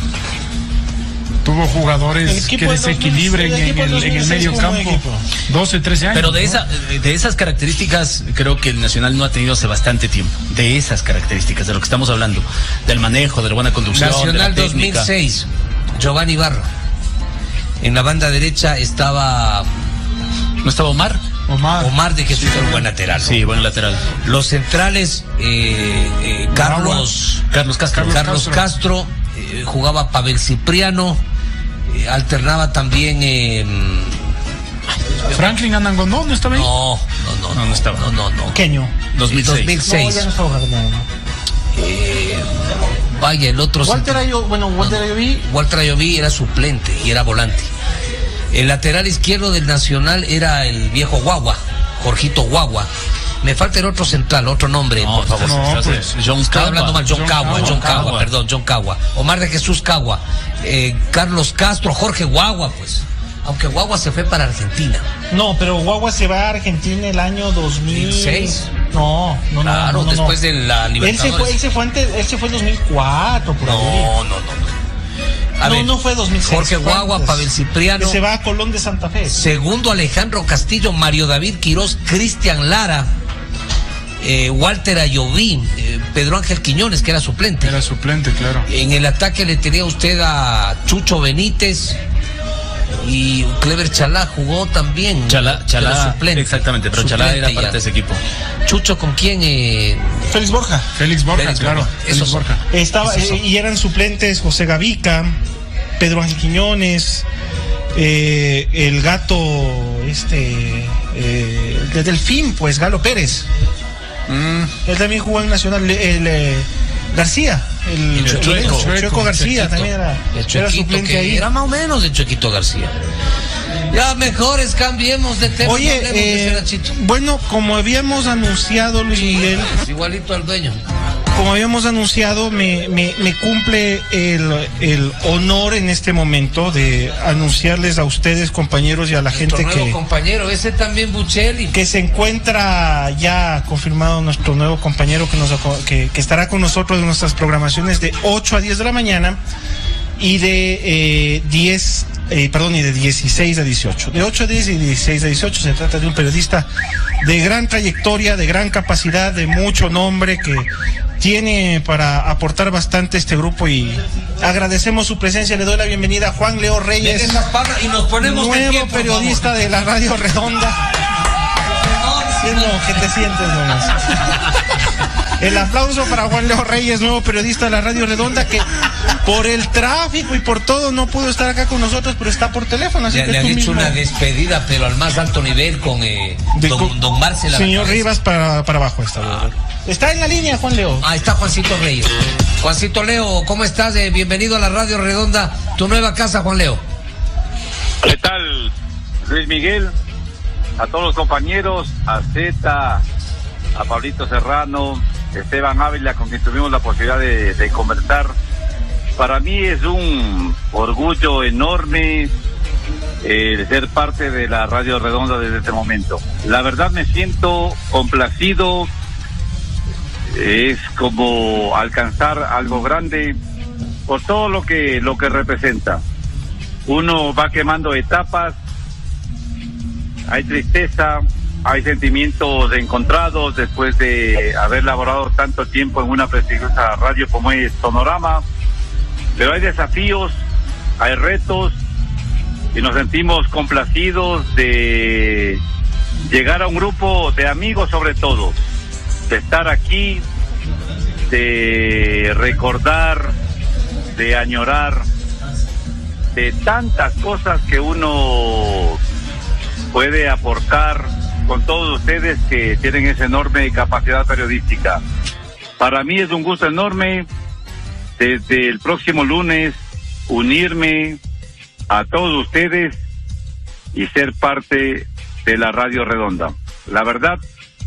tuvo El jugadores equipo que del desequilibren dos mil, el en equipo el, del en el dos mil seis medio fue un buen campo. equipo. doce, trece años. Pero de, ¿no? esa, de esas características creo que el Nacional no ha tenido hace bastante tiempo. De esas características, de lo que estamos hablando. Del manejo, de la buena conducción, de Nacional la dos mil técnica. seis, Giovanni Barra. En la banda derecha estaba ¿No estaba Omar? Omar. Omar de Jesús, el buen lateral. ¿no? Sí, buen lateral. Los centrales, eh, eh, Carlos, Carlos Castro. Carlos Carlos Castro, eh, jugaba Pavel Cipriano, eh, alternaba también. Eh, Franklin Anangonó, ¿no estaba ahí? no, no, no, No, no estaba. No, no, no. Pequeño. dos mil seis. dos mil seis. No, ya no estaba jugando. no, no. Eh, vaya, el otro. Walter central- Ayo, bueno, Walter Ayoví. Walter Ayoví era suplente y era volante. El lateral izquierdo del Nacional era el viejo Guagua, Jorgito Guagua. Me falta el otro central, otro nombre, No, por favor. no, estás- pues, John Estaba Cagua. hablando mal, John, John Cagua, Cagua, John Cagua, Cagua. perdón, John Cagua. Omar de Jesús Cagua, eh, Carlos Castro, Jorge Guagua, pues. Aunque Guagua se fue para Argentina. No, pero Guagua se va a Argentina el año dos mil ¿seis? No, no, no. Claro, no, no, después no. de la Él se Libertadores. fue, él se fue antes, él se fue en dos mil cuatro, por ahí. No, no, no, no. A No, ver, no fue dos mil seis. Jorge fue Guagua, antes. Pavel Cipriano. Que se va a Colón de Santa Fe. Segundo, Alejandro Castillo, Mario David Quirós, Cristian Lara, eh, Walter Ayoví, eh, Pedro Ángel Quiñones, que era suplente. Era suplente, claro. En el ataque le tenía usted a Chucho Benítez y Clever Chalá jugó también. Chalá, Era Chalá, suplente. exactamente, pero Chalá Suplente era ya. parte de ese equipo. Chucho, ¿con quién? Eh, Félix Borja. Félix Borja, Félix claro. Borja. Félix Esos son. Borja. Estaba, Esos son. eh, y eran suplentes José Gavica, Pedro Ángel Quiñones, eh, el gato, este, eh, de Delfín, pues Galo Pérez. Mm. Él también jugó en Nacional, el, el García, el, el, Chueco, el Chueco, Chueco García, Chuequito. También era, era suplente que ahí. Era más o menos el Chuequito García. Ya mejores cambiemos de tema. Oye, no eh, de bueno, como habíamos anunciado, Luis Miguel, es igualito al dueño. Como habíamos anunciado, me, me, me cumple el, el honor en este momento de anunciarles a ustedes, compañeros, y a la nuestro gente nuevo que... compañero, ese también Buccelli. Que se encuentra ya confirmado nuestro nuevo compañero que, nos, que, que estará con nosotros en nuestras programaciones de ocho a diez de la mañana y de eh, diez... Eh, perdón, y de dieciséis a dieciocho. De ocho a diez y dieciséis a dieciocho se trata de un periodista de gran trayectoria, de gran capacidad, de mucho nombre, que tiene para aportar bastante este grupo, y agradecemos su presencia. Le doy la bienvenida a Juan Leo Reyes, y nos ponemos nuevo pie, periodista favor. de la Radio Redonda. Sí, no, ¿qué te sientes, nomás? El aplauso para Juan Leo Reyes, nuevo periodista de la Radio Redonda, que por el tráfico y por todo no pudo estar acá con nosotros, pero está por teléfono. Así le, que le han mismo... hecho una despedida, pero al más alto nivel, con eh, de, don, con, don Marcela. Señor Rivas para, para abajo está. Ah. Está en la línea, Juan Leo. Ah, está Juancito Reyes. Juancito Leo, ¿cómo estás? Eh, bienvenido a la Radio Redonda, tu nueva casa, Juan Leo. ¿Qué tal, Luis Miguel? A todos los compañeros, a Zeta, a Pablito Serrano, Esteban Ávila, con quien tuvimos la posibilidad de, de conversar. Para mí es un orgullo enorme eh, ser parte de la Radio Redonda desde este momento. La verdad me siento complacido, es como alcanzar algo grande por todo lo que, lo que representa. Uno va quemando etapas, hay tristeza, hay sentimientos encontrados después de haber laborado tanto tiempo en una prestigiosa radio como es Sonorama, pero hay desafíos, hay retos, y nos sentimos complacidos de llegar a un grupo de amigos, sobre todo, de estar aquí, de recordar, de añorar, de tantas cosas que uno puede aportar con todos ustedes que tienen esa enorme capacidad periodística. Para mí es un gusto enorme desde el próximo lunes unirme a todos ustedes y ser parte de la Radio Redonda. La verdad,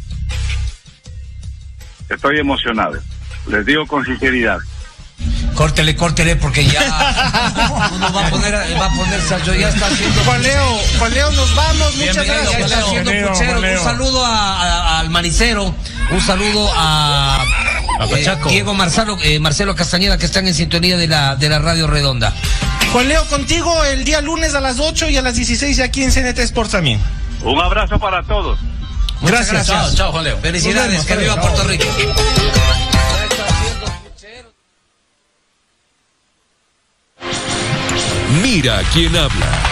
estoy emocionado, les digo con sinceridad. Córtele, córtele, porque ya uno va a poner, va a ponerse a yo, ya está haciendo. Juan Leo, Juan Leo, nos vamos, muchas gracias. Ya está haciendo puchero. Un saludo a, a, al Manicero, un saludo a, a eh, Diego Marcelo, eh, Marcelo Castañeda, que están en sintonía de la, de la Radio Redonda. Juan Leo, contigo el día lunes a las ocho y a las dieciséis aquí en C N T Sports también. Un abrazo para todos. Muchas gracias. Chao, chao, Juan Leo. Felicidades, que viva Puerto Rico. Mira quién habla.